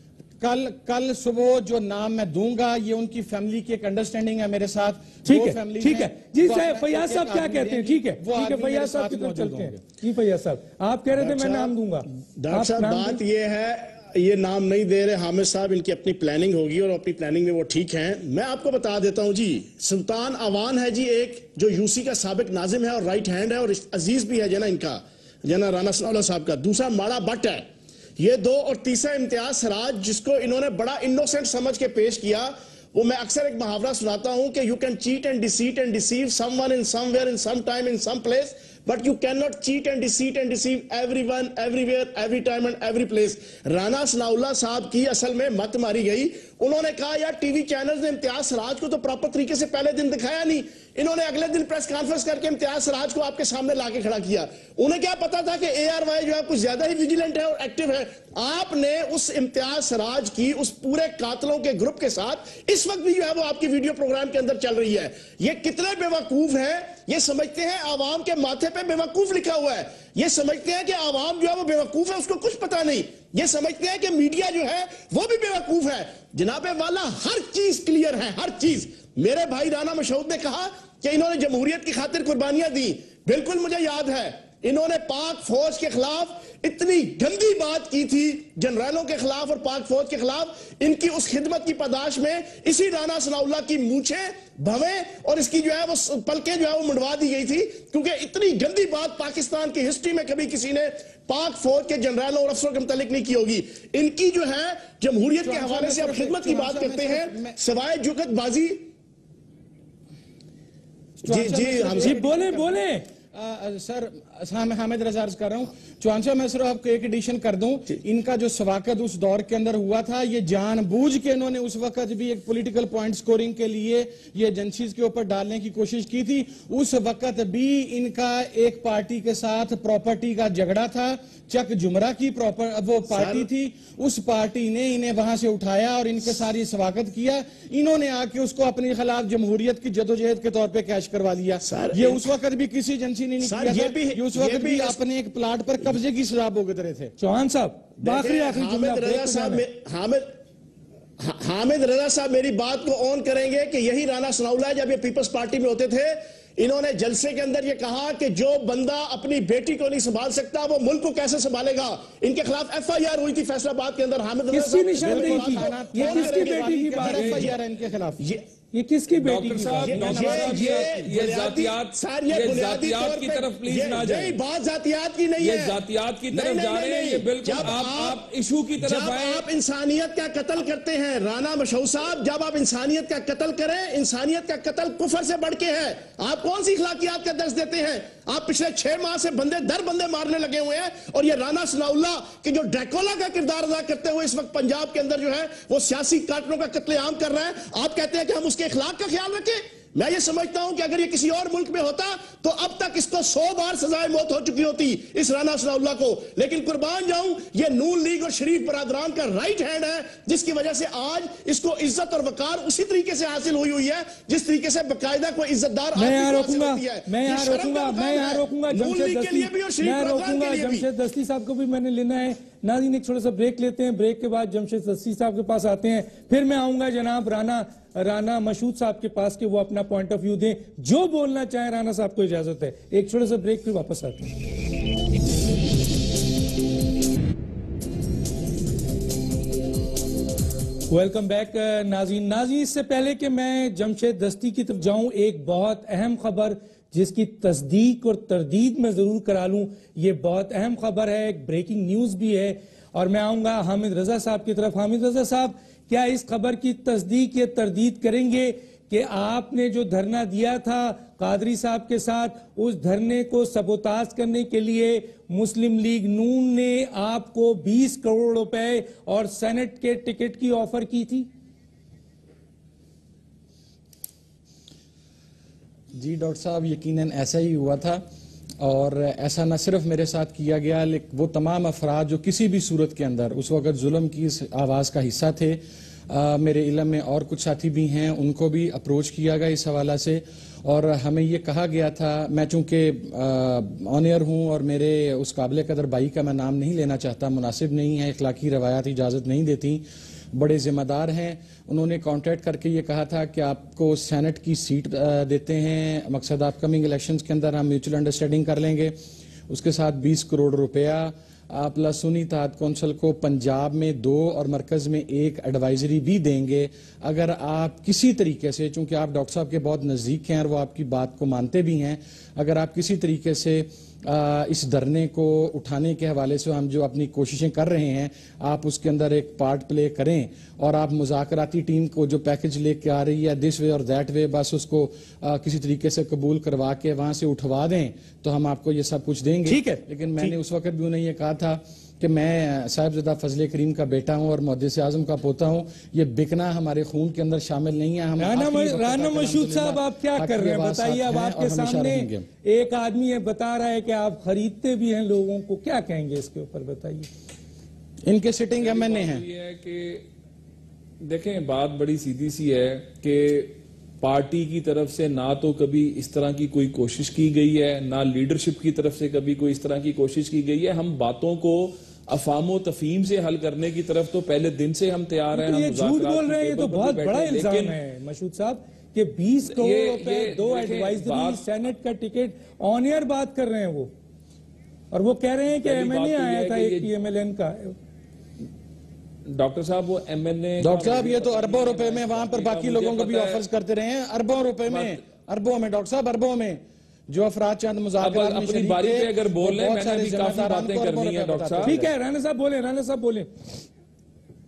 کل صبح جو نام میں دوں گا یہ ان کی فیملی کی ایک انڈرسٹینڈنگ ہے میرے ساتھ۔ ٹھیک ہے جی فیاض صاحب کیا کہتے ہیں؟ ٹھیک ہے فیاض صاحب کی طرف چلتے ہیں۔ جی فیاض صاحب آپ کہہ رہے تھے میں نام دوں گا۔ ڈاکٹر صاحب بات یہ ہے، یہ نام نہیں دے رہے حامد صاحب، ان کی اپنی پلاننگ ہوگی اور اپنی پلاننگ میں وہ ٹھیک ہیں۔ میں آپ کو بتا دیتا ہوں جی، سلطان اوان ہے جی ایک جو UC کا سابق ناظم ہے اور رائٹ ہینڈ ہے اور عزیز بھی ہے جنا ان کا، جنا رانا ثناء اللہ صاحب کا۔ دوسرا ماڑا بٹ ہے، یہ 2، اور تیسرا امتیاز سراج جس کو انہوں نے بڑا انوسنٹ سمجھ کے پیش کیا۔ وہ میں اکثر ایک محاورہ سناتا ہوں کہ you can cheat and deceive and deceive someone in somewhere in some time in some place, but you cannot cheat and deceive everyone everywhere every time and every place۔ Rana ثناء اللہ صاحب کی اصل میں مت ماری گئی۔ انہوں نے کہا یار ٹی وی چینلز نے امتیاز سراج کو تو پراپر طریقے سے پہلے دن دکھایا نہیں، انہوں نے اگلے دن پریس کانفرنس کر کے امتیاز سراج کو آپ کے سامنے لا کے کھڑا کیا۔ انہیں کیا پتا تھا کہ ARY جو ہے کچھ زیادہ ہی ویجیلنٹ ہے اور ایکٹیو ہے۔ آپ نے اس امتیاز سراج کی اس پورے قاتلوں کے گروپ کے ساتھ اس وقت بھی جو ہے وہ آپ کی ویڈیو پروگرام کے اندر چل رہی ہے۔ یہ کتنے بے وقوف ہیں، یہ سمجھتے ہیں عوام کے ماتھے پہ بے وقوف لکھا ہوا ہے، یہ سمجھتے ہیں کہ عوام جو ہے وہ بے وقوف ہے، اس کو کچھ پتا نہیں، یہ سمجھتے ہیں کہ میڈیا جو ہے وہ بھی بے وقوف ہے۔ جناب والا ہر چیز کلیئر ہے، ہر چیز۔ میرے بھائی رانا مشہود نے کہا کہ انہوں نے جمہوریت کی خاطر قربانیاں دی، بالکل مجھے یاد ہے۔ انہوں نے پاک فوج کے خلاف اتنی گندی بات کی تھی، جنرلوں کے خلاف اور پاک فوج کے خلاف۔ ان کی اس خدمت کی پاداش میں اسی رانا ثناء اللہ کی مونچھیں، بھویں اور اس کی جو ہے وہ پلکیں جو ہے وہ منڈوا دی گئی تھی، کیونکہ اتنی گندی بات پاکستان کی ہسٹری میں کبھی کسی نے پاک فوج کے جنرلوں اور افسروں کے متعلق نہیں کی ہوگی۔ ان کی جو ہے جمہوریت کے حوالے سے اب خدمت کی بات کرتے ہیں، سوائے جگت بازی۔ جی بولیں सर हामिद रजा अर्ज कर रहा हूँ। चौहान साहब, मैं सिर्फ आपको एक एडिशन कर दूं, इनका जो सवाकत उस दौर के अंदर हुआ था, ये जानबूझ के इन्होंने उस वक्त भी एक पॉलिटिकल पॉइंट स्कोरिंग के लिए ये एजेंसीज के ऊपर डालने की कोशिश की थी। उस वक्त भी इनका एक पार्टी के साथ प्रॉपर्टी का झगड़ा था, चक जुमरा की वो पार्टी थी, उस पार्टी ने इन्हें वहां से उठाया और इनके सारी स्वागत किया। इन्होंने आके उसको अपने खिलाफ जमहूरियत की जदोजहद के तौर पे कैश करवा लिया। ये उस वक्त भी किसी एजेंसी ने नहीं किया था, ये उस वक्त भी अपने एक प्लाट पर कब्जे की शराब भुगत रहे थे। चौहान साहब, आखिरी हामिद रजा साहब मेरी बात को ऑन करेंगे कि यही राना सनाउल्लाह जब ये पीपल्स पार्टी में होते थे, इन्होंने जलसे के अंदर ये कहा कि जो बंदा अपनी बेटी को नहीं संभाल सकता वो मुल्क को कैसे संभालेगा। इनके खिलाफ FIR हुई थी फैसलाबाद के अंदर। हामिद रजा किसकी निशानदेही की? ये किसकी बेटी की बात है? FIR है इनके खिलाफ। ये किसकी बेटी की बात? ये जातियात की तरफ प्लीज ना जाए। बात जातियात की नहीं है, ये जातियात की तरफ जा रहे हैं। ये बिल्कुल आप इशू की तरफ आए। आप इंसानियत का कत्ल करते हैं राना मशहूद साहब, जब आप इंसानियत का कत्ल करें, इंसानियत का कत्ल कुफर से बढ़ के है। आप कौन सी अखलाकियात का दर्ज देते हैं? आप पिछले 6 माह से बंदे दर बंदे मारने लगे हुए हैं, और ये राना सनाउल्लाह के जो ड्रैकुला का किरदार अदा करते हुए इस वक्त पंजाब के अंदर जो है वो सियासी काटलों का कत्लेआम कर रहा है। आप कहते हैं कि हम उसके इखलाक का ख्याल रखें। मैं ये समझता हूं कि अगर ये किसी और मुल्क में होता तो अब तक इसको 100 बार सजाए मौत हो चुकी होती, इस राना सनाउल्लाह को। लेकिन कुर्बान जाऊं, ये नून लीग और शरीफ बरादरान का राइट हैंड है, जिसकी वजह से आज इसको इज्जत और वकार उसी तरीके से हासिल हुई है जिस तरीके से बाकायदा कोई इज्जतदार मैं यहाँ रोकूंगा जमशेद दस्ती साहब को भी मैंने लेना है। नाज़रीन, एक छोटा सा ब्रेक लेते हैं, ब्रेक के बाद जमशेद दस्ती साहब के पास आते हैं, फिर मैं आऊंगा जनाब राना मशहूद साहब के पास कि वो अपना पॉइंट ऑफ व्यू दें, जो बोलना चाहे। राना साहब को इजाजत है। एक छोटा सा ब्रेक, फिर वापस आते हैं। वेलकम बैक नाज़रीन। इससे पहले कि मैं जमशेद दस्ती की तरफ जाऊं, एक बहुत अहम खबर जिसकी तस्दीक और तरदीद में जरूर करा लूं, ये बहुत अहम खबर है, एक ब्रेकिंग न्यूज भी है, और मैं आऊंगा हामिद रजा साहब की तरफ। हामिद रजा साहब, क्या इस खबर की तस्दीक या तरदीद करेंगे कि आपने जो धरना दिया था कादरी साहब के साथ, उस धरने को सबोताज करने के लिए मुस्लिम लीग नून ने आपको 20 करोड़ रुपए और सेनेट के टिकट की ऑफर की थी? जी डॉक्टर साहब, यकीनन ऐसा ही हुआ था, और ऐसा न सिर्फ मेरे साथ किया गया, लेकिन वो तमाम अफराद जो किसी भी सूरत के अंदर उस वक्त जुल्म की इस आवाज़ का हिस्सा थे, मेरे इल्म में और कुछ साथी भी हैं, उनको भी अप्रोच किया गया इस हवाला से। और हमें ये कहा गया था, मैं चूँकि ऑनर हूँ और मेरे उस काबिल कदर भाई का मैं नाम नहीं लेना चाहता, मुनासिब नहीं है, इखलाकी रवायात इजाज़त नहीं देती, बड़े ज़िम्मेदार हैं, उन्होंने कॉन्टैक्ट करके ये कहा था कि आपको सेनेट की सीट देते हैं, मकसद अपकमिंग इलेक्शंस के अंदर हम म्यूचुअल अंडरस्टैंडिंग कर लेंगे, उसके साथ 20 करोड़ रुपया प्लस सुन्नी इत्तेहाद कौंसिल को पंजाब में 2 और मरकज़ में 1 एडवाइजरी भी देंगे। अगर आप किसी तरीके से, चूँकि आप डॉक्टर साहब के बहुत नज़दीक हैं और वो आपकी बात को मानते भी हैं, अगर आप किसी तरीके से इस धरने को उठाने के हवाले से हम जो अपनी कोशिशें कर रहे हैं, आप उसके अंदर एक पार्ट प्ले करें, और आप मुज़ाकराती टीम को जो पैकेज लेके आ रही है दिस वे और दैट वे, बस उसको किसी तरीके से कबूल करवा के वहां से उठवा दें, तो हम आपको ये सब कुछ देंगे। ठीक है। लेकिन मैंने उस वक्त भी उन्हें ये कहा था कि मैं साहिबजादा फजले करीम का बेटा हूं और मुहद्दिस आज़म का पोता हूं, ये बिकना हमारे खून के अंदर शामिल नहीं है। हम राना मशहूद साहब, आप क्या कर रहे हैं बताइए? अब आपके सामने एक आदमी है बता रहा है कि आप खरीदते भी हैं लोगों को, क्या कहेंगे इसके ऊपर बताइए? इनके सिटिंग MNA हैं। ये है कि देखें, बात बड़ी सीधी सी है कि पार्टी की तरफ से ना तो कभी इस तरह की कोई कोशिश की गई है, ना लीडरशिप की तरफ से कभी कोई इस तरह की कोशिश की गई है। हम बातों को अफामो तफहीम से हल करने की तरफ तो पहले दिन से हम तैयार हैं। ये झूठ बोल रहे हैं, ये तो बहुत बड़ा इल्जाम है मशहूद साहब कि 20 करोड़ रुपए, 2 एडवाइजरी, सेनेट का टिकट, ऑन एयर बात कर रहे हैं वो, और वो कह रहे हैं कि MNA आया था एक PMLN का। डॉक्टर साहब, वो MNA, डॉक्टर साहब ये तो अरबों रुपए में वहां पर बाकी लोगों को भी ऑफर्स करते रहे हैं, अरबों रुपए में, अरबों में डॉक्टर साहब, अरबों में, जो अफराद चंद मुज़ाकरात में अपनी बारी पे अगर बोल रहे हैं, मैंने भी काफी बातें करनी है डॉक्टर साहब। ठीक है, राना साहब बोले, राना साहब बोले।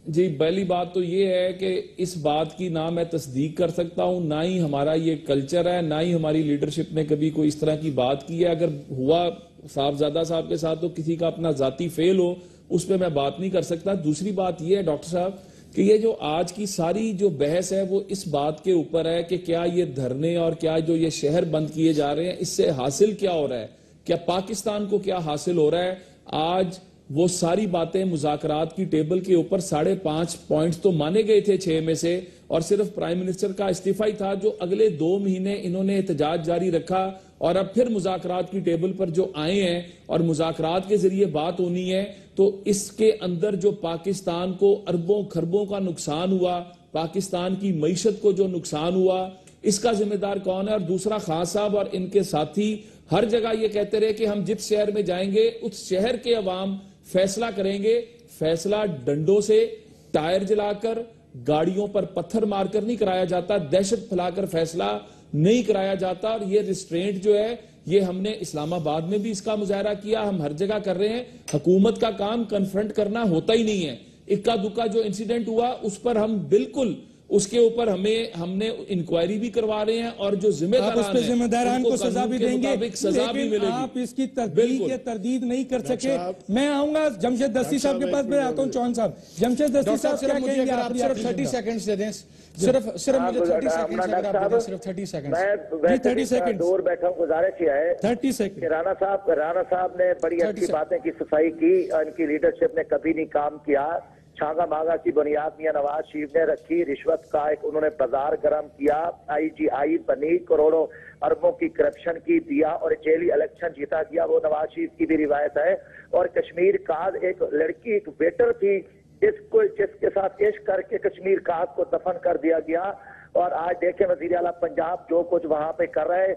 جی پہلی بات تو یہ ہے کہ اس بات کی نہ میں تصدیق کر سکتا ہوں، نہ ہی ہمارا یہ کلچر ہے، نہ ہی ہماری لیڈرشپ نے کبھی کوئی اس طرح کی بات کی ہے. اگر ہوا صاحبزادہ صاحب کے ساتھ تو کسی کا اپنا ذاتی فیل ہو، اس پہ میں بات نہیں کر سکتا. دوسری بات یہ ہے ڈاکٹر صاحب کہ یہ جو آج کی ساری جو بحث ہے وہ اس بات کے اوپر ہے کہ کیا یہ دھرنے اور کیا جو یہ شہر بند کیے جا رہے ہیں اس سے حاصل کیا ہو رہا ہے، کیا پاکستان کو کیا حاصل ہو رہا ہے. آج وہ ساری باتیں مذاکرات کی ٹیبل کے اوپر 5.5 پوائنٹس تو مانے گئے تھے 6 میں سے، اور صرف پرائم منسٹر کا استعفی تھا جو اگلے 2 مہینے انہوں نے احتجاج جاری رکھا، اور اب پھر مذاکرات کی ٹیبل پر جو آئے ہیں اور مذاکرات کے ذریعے بات ہونی ہے. تو اس کے اندر جو پاکستان کو اربوں خربوں کا نقصان ہوا، پاکستان کی معیشت کو جو نقصان ہوا، اس کا ذمہ دار کون ہے؟ اور دوسرا خان صاحب اور ان کے ساتھی ہر جگہ یہ کہتے رہے کہ ہم جس شہر میں جائیں گے اس شہر کے عوام فیصلہ کریں گے. فیصلہ ڈنڈوں سے، ٹائر جلا کر، گاڑیوں پر پتھر مار کر نہیں کرایا جاتا، دہشت پھیلا کر فیصلہ نہیں کرایا جاتا. اور یہ ریسٹرینٹ جو ہے یہ ہم نے اسلام آباد میں بھی اس کا مظاہرہ کیا، ہم ہر جگہ کر رہے ہیں. حکومت کا کام کنفرنٹ کرنا ہوتا ہی نہیں ہے. اکا دکا جو انسیڈنٹ ہوا اس پر ہم بالکل اس کے اوپر ہم نے انکوائری بھی کروا رہے ہیں، اور جو ذمہ داران کو سزا بھی دیں گے، لیکن آپ اس کی تردید نہیں کر سکے. میں آؤں گا جمشید دستی صاحب کے پاس، میں آتا ہوں چون صاحب. جمشید دستی صاحب کیا کہیں گے؟ آپ صرف 30 سیکنڈز دے دیں، صرف مجھے 30 سیکنڈز اگر آپ دیں، صرف 30 سیکنڈز. 30 سیکنڈ دور بیٹھا ہوں، گزارش کیا ہے 30 سیکنڈ. رانا صاحب نے بڑی اچھی باتیں کی، صفائی کی، ان کی لیڈرشپ نے کبھی نہیں کام کیا. چھانگا مانگا کی بنیاد میاں نواز شریف نے رکھی، رشوت کا ایک انہوں نے بازار گرم کیا، IGI بنی، کروڑوں اربوں کی کرپشن کی دیا، اور چیلی الیکشن جیتا گیا. وہ نواز شریف کی بھی روایت ہے. اور کشمیر کاز ایک لڑکی، ایک ویٹر تھی جس کے ساتھ عشق کر کے کشمیر کاز کو دفن کر دیا گیا. اور آج دیکھیں وزیر اعلیٰ پنجاب جو کچھ وہاں پہ کر رہے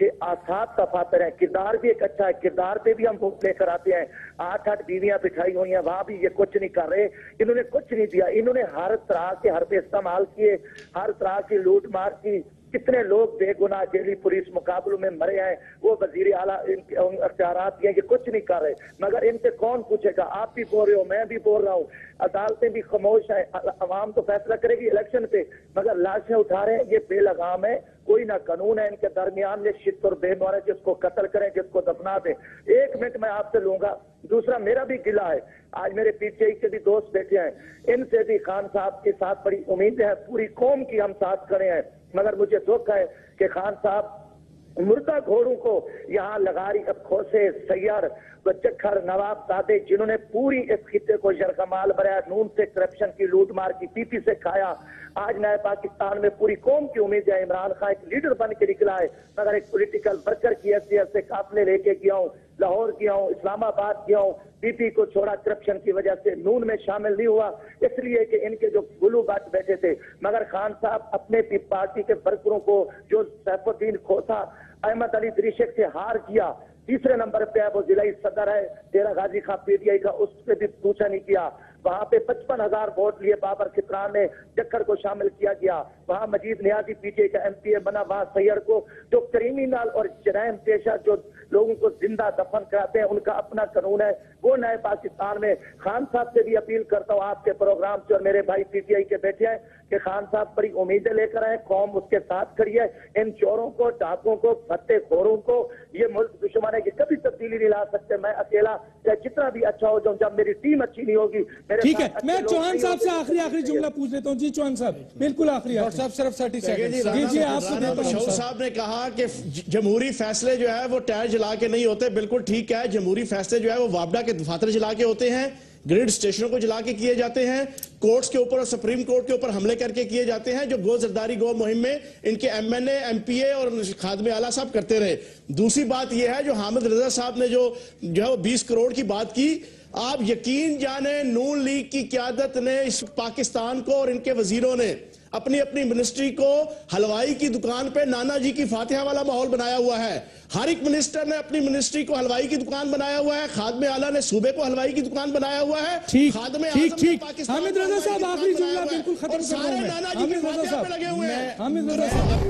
6-7 دفاتر ہیں. کردار بھی ایک اچھا ہے، کردار پہ بھی ہم ووٹ لے کر آتے ہیں. 8 بیویاں بٹھائی ہوئی ہیں، وہاں بھی یہ کچھ نہیں کر رہے. انہوں نے کچھ نہیں دیا، انہوں نے ہر طرح کے حربے استعمال کیے، ہر طرح کی لوٹ مار کی. کتنے لوگ بے گناہ جیلی پولیس مقابلوں میں مرے ہیں. وہ وزیر اعلیٰ اختیارات یہ کہ کچھ نہیں کر رہے، مگر ان سے کون پوچھے گا؟ آپ بھی بول رہے ہو، میں بھی بول رہا ہوں، عدالتیں بھی خاموش ہیں. عوام تو فیصلہ کرے گی الیکشن پہ، مگر لاشیں اٹھا رہے ہیں. یہ بے لگام ہے، کوئی نہ قانون ہے ان کے درمیان. یہ شت اور بے نور ہے، جس کو قتل کریں، جس کو دفنا دیں. 1 منٹ میں آپ سے لوں گا. دوسرا میرا بھی گلہ ہے، آج میرے PTI کے بھی دوست بیٹھے ہیں، ان سے بھی خان صاحب کے ساتھ بڑی امیدیں ہیں، پوری قوم کی ہم ساتھ کھڑے ہیں. مگر مجھے دکھ ہے کہ خان صاحب مردہ گھوڑوں کو یہاں لغاری، اب کھوسے، سیار، چکھر، نواب زادے، جنہوں نے پوری اس خطے کو یرغمال بنایا، نون سے کرپشن کی لوٹ مار کی، PP سے کھایا. آج نئے پاکستان میں پوری قوم کی امید ہے. عمران خان ایک لیڈر بن کے نکلا ہے، مگر ایک پولیٹیکل ورکر کی حیثیت سے قافلے لے کے گیا ہوں، لاہور گیا ہوں، اسلام آباد گیا ہوں. PP کو چھوڑا کرپشن کی وجہ سے، نون میں شامل نہیں ہوا اس لیے کہ ان کے جو گلو بٹ بیٹھے تھے. مگر خان صاحب اپنے پارٹی کے ورکروں کو، جو سیف الدین کھوسا، احمد علی دریشک سے ہار کیا، 3 نمبر پہ ہے، وہ ضلعی صدر ہے تیرا غازی خان PTI کا، اس سے بھی پوچھا نہیں کیا. وہاں پہ 55,000 ووٹ لیے بابر کتران نے، جکر کو شامل کیا گیا. وہاں مجید نیازی PTI کا MPA بنا. وہاں سید کو، جو کریمنل اور جرائم پیشہ جو لوگوں کو زندہ دفن کراتے ہیں، ان کا اپنا قانون ہے. وہ نئے پاکستان میں خان صاحب سے بھی اپیل کرتا ہوں آپ کے پروگرام سے، اور میرے بھائی PTI کے بیٹھے ہیں، کہ خان صاحب بڑی امیدیں لے کر آئے، قوم اس کے ساتھ کھڑی ہے. ان چوروں کو، ڈاکوں کو، پھٹے خوروں کو یہ ملک دشمن ہے کہ کبھی تبدیلی نہیں لا سکتے. میں اکیلا جتنا بھی اچھا ہو جاؤں، جب میری ٹیم اچھی نہیں ہوگی. ٹھیک ہے، میں چوہان صاحب سے آخری جملہ پوچھ لیتا ہوں. جی چوہان صاحب، بالکل آخری. ڈاکٹر صاحب صرف 30 سیکنڈ. جی آپ کو دیتا ہوں. مشہور صاحب نے کہا کہ جمہوری فیصلے جو ہے وہ ٹائر جلا کے نہیں ہوتے. بالکل ٹھیک ہے، جمہوری فیصلے جو ہے وہ وابڈا کے دفاتر جلا کے ہوتے ہیں، گریڈ اسٹیشنوں کو جلا کے کیے جاتے ہیں، کورٹس کے اوپر اور سپریم کورٹ کے اوپر حملے کر کے کیے جاتے ہیں، جو گو زرداری گو مہم میں ان کے MNA MPA اور خادم اعلیٰ صاحب کرتے رہے. دوسری بات یہ ہے جو حامد رضا صاحب نے جو ہے وہ 20 کروڑ کی بات کی. آپ یقین جانیں نون لیگ کی قیادت نے اس پاکستان کو اور ان کے وزیروں نے اپنی منسٹری کو حلوائی کی دکان پہ نانا جی کی فاتحہ والا ماحول بنایا ہوا ہے. ہر ایک منسٹر نے اپنی منسٹری کو حلوائی کی دکان بنایا ہوا ہے. خادم اعلیٰ نے صوبے کو حلوائی کی دکان بنایا ہوا ہے. خادم اعظم نے پاکستان حامد رضا صاحب آخری جملہ بالکل ختم کر رہا ہوں. نانا جی کی فاتحہ پہ لگے ہوئے ہیں. حامد رضا صاحب.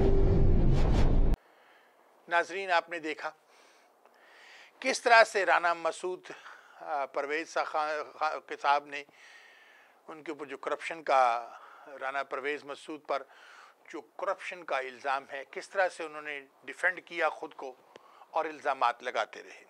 ناظرین، آپ نے دیکھا کس طرح سے رانا مسعود پرویز صاحب نے ان کے اوپر جو کرپشن کا رانا پرویز مسعود پر جو کرپشن کا الزام ہے کس طرح سے انہوں نے ڈیفینڈ کیا خود کو اور الزامات لگاتے رہے.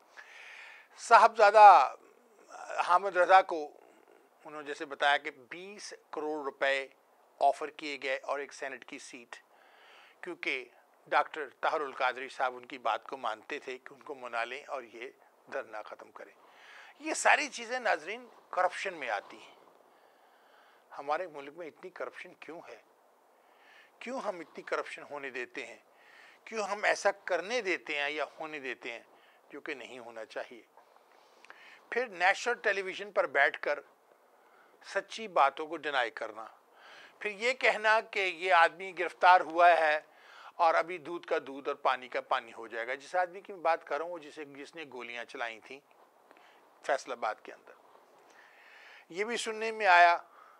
صاحبزادہ حامد رضا کو انہوں نے جیسے بتایا کہ 20 کروڑ روپے آفر کیے گئے اور ایک سینٹ کی سیٹ، کیونکہ ڈاکٹر طاہر القادری صاحب ان کی بات کو مانتے تھے کہ ان کو منا لیں اور یہ دھرنا ختم کریں. یہ ساری چیزیں ناظرین کرپشن میں آتی ہیں. ہمارے ملک میں اتنی کرپشن کیوں ہے؟ کیوں ہم اتنی کرپشن ہونے دیتے ہیں؟ کیوں ہم ایسا کرنے دیتے ہیں یا ہونے دیتے ہیں جو کہ نہیں ہونا چاہیے؟ پھر نیشنل ٹیلی ویژن پر بیٹھ کر سچی باتوں کو ڈینائی کرنا، پھر یہ کہنا کہ یہ آدمی گرفتار ہوا ہے اور ابھی دودھ کا دودھ اور پانی کا پانی ہو جائے گا. جس آدمی کی میں بات کر رہا ہوں وہ جس نے گولیاں چلائی تھیں فیصل آباد کے اندر. یہ بھی سننے میں آیا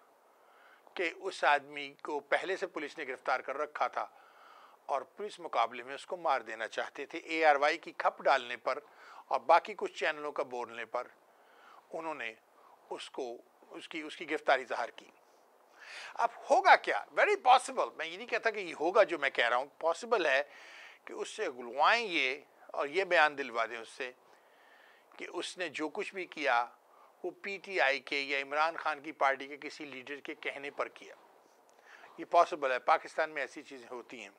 کہ اس آدمی کو پہلے سے پولیس نے گرفتار کر رکھا تھا اور پولیس مقابلے میں اس کو مار دینا چاہتے تھے. ARY کی کھپ ڈالنے پر اور باقی کچھ چینلوں کا بولنے پر انہوں نے اس کی گرفتاری ظاہر کی. اب ہوگا کیا؟ ویری پاسبل، میں یہ نہیں کہتا کہ یہ ہوگا جو میں کہہ رہا ہوں، پاسبل ہے کہ اس سے گلوائیں یہ اور یہ بیان دلوا دیں اس سے کہ اس نے جو کچھ بھی کیا وہ PTI کے یا عمران خان کی پارٹی کے کسی لیڈر کے کہنے پر کیا. یہ پاسبل ہے، پاکستان میں ایسی چیزیں ہوتی ہیں.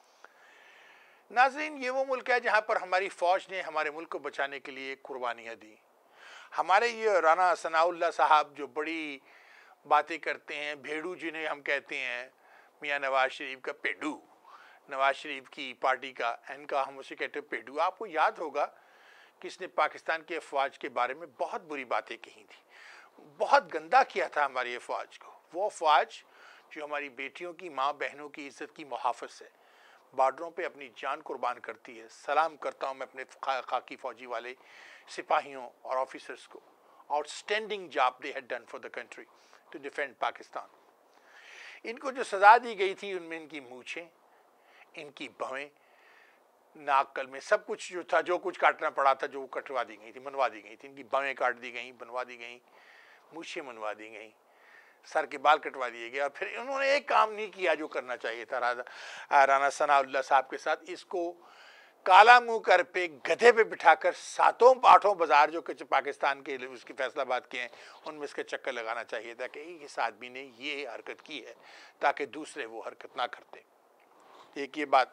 ناظرین، یہ وہ ملک ہے جہاں پر ہماری فوج نے ہمارے ملک کو بچانے کے لیے قربانیاں دی. ہمارے یہ رانا ثناء اللہ صاحب جو بڑی باتیں کرتے ہیں، بھیڑو جنہیں ہم کہتے ہیں، میاں نواز شریف کا پیڈو، نواز شریف کی پارٹی کا، ان کا ہم اسے کہتے ہیں پیڈو. آپ کو یاد ہوگا کہ اس نے پاکستان کی افواج کے بارے میں بہت بری باتیں کہی تھی، بہت گندا کیا تھا ہماری افواج کو. وہ افواج جو ہماری بیٹیوں کی، ماں بہنوں کی عزت کی محافظ ہے، بارڈروں پہ اپنی جان قربان کرتی ہے. سلام کرتا ہوں میں اپنے خاکی فوجی والے سپاہیوں اور آفیسرز کو. Outstanding job they had done for the country to defend Pakistan. ان کو جو سزا دی گئی تھی ان میں ان کی مونچھیں، ان کی بھویں، ناک کل میں سب کچھ جو تھا، جو کچھ کاٹنا پڑا تھا جو کٹوا دی گئی تھی، منوا دی گئی تھی. ان کی بھویں کاٹ دی گئیں، بنوا دی گئیں، مونچھیں منوا دی گئیں، سر کے بال کٹوا دیے گئے. اور پھر انہوں نے ایک کام نہیں کیا جو کرنا چاہیے تھا رانا ثناء اللہ صاحب کے ساتھ. اس کو کالا منہ کر پہ گدھے پہ بٹھا کر 7 بازار جو کہ پاکستان کے اس کی فیصل آباد کے ہیں ان میں اس کے چکر لگانا چاہیے تھا کہ اس آدمی نے یہ حرکت کی ہے تاکہ دوسرے وہ حرکت نہ کرتے. ایک یہ بات.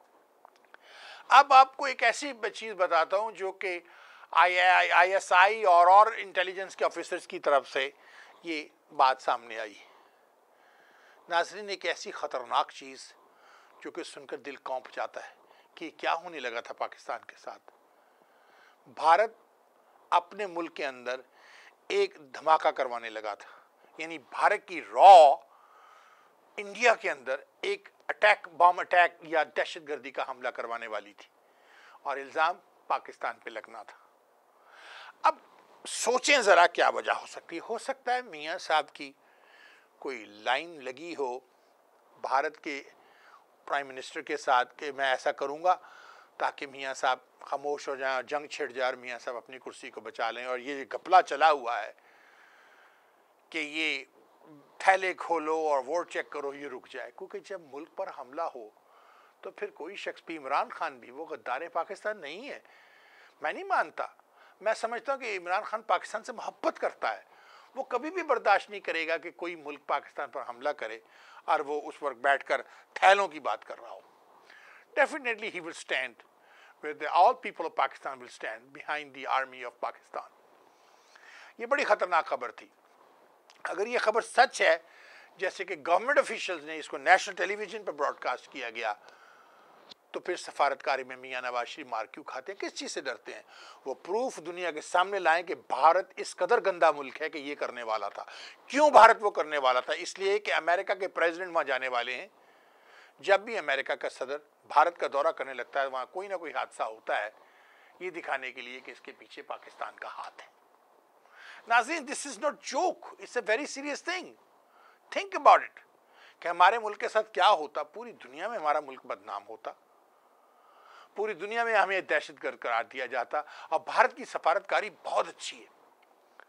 اب آپ کو ایک ایسی چیز بتاتا ہوں جو کہ ISI اور انٹیلیجنس کے آفیسرز کی طرف سے یہ بات سامنے آئی. ناظرین، ایک ایسی خطرناک چیز جو کہ سن کر دل کانپ جاتا ہے کہ کیا ہونے لگا تھا پاکستان کے ساتھ. بھارت اپنے ملک کے اندر ایک دھماکہ کروانے لگا تھا. یعنی بھارت کی انڈیا کے اندر ایک بام اٹیک یا دہشت گردی کا حملہ کروانے والی تھی اور الزام پاکستان پہ لگنا تھا. اب سوچیں ذرا کیا وجہ ہو سکتی ہے. ہو سکتا ہے میاں صاحب کی کوئی لائن لگی ہو بھارت کے پرائم منسٹر کے ساتھ کہ میں ایسا کروں گا تاکہ میاں صاحب خاموش ہو جائیں، جنگ چھڑ جائے اور میاں صاحب اپنی کرسی کو بچا لیں. اور یہ گپلا چلا ہوا ہے کہ یہ تھیلے کھولو اور ووٹ چیک کرو یہ رک جائے. کیونکہ جب ملک پر حملہ ہو تو پھر کوئی شخص بھی، عمران خان بھی، وہ غدار پاکستان نہیں ہے. میں نہیں مانتا. میں سمجھتا ہوں کہ عمران خان پاکستان سے محبت کرتا ہے. وہ کبھی بھی برداشت نہیں کرے گا کہ کوئی ملک پاکستان پر حملہ کرے اور وہ اس وقت بیٹھ کر تھیلوں کی بات کر رہا ہو. Definitely he will stand with all people of Pakistan will stand behind the army of Pakistan. یہ بڑی خطرناک خبر تھی. اگر یہ خبر سچ ہے جیسے کہ گورنمنٹ آفیشلز نے اس کو نیشنل ٹیلی ویژن پر براڈ کاسٹ کیا گیا تو پھر سفارتکاری میں میاں نواز شریف مار کیوں کھاتے ہیں؟ کس چیز سے ڈرتے ہیں؟ وہ پروف دنیا کے سامنے لائیں کہ بھارت اس قدر گندا ملک ہے کہ یہ کرنے والا تھا. کیوں بھارت وہ کرنے والا تھا؟ اس لیے کہ امریکہ کے پریزیڈنٹ وہاں جانے والے ہیں. جب بھی امریکہ کا صدر بھارت کا دورہ کرنے لگتا ہے وہاں کوئی نہ کوئی حادثہ ہوتا ہے یہ دکھانے کے لیے کہ اس کے پیچھے پاکستان کا ہاتھ ہے. ناظرین، this is not joke, it's a very serious thing. Think about it. کہ ہمارے ملک کے ساتھ کیا ہوتا، پوری دنیا میں ہمارا ملک بدنام ہوتا، پوری دنیا میں ہمیں دہشت گرد قرار دیا جاتا. اور بھارت کی سفارتکاری بہت اچھی ہے،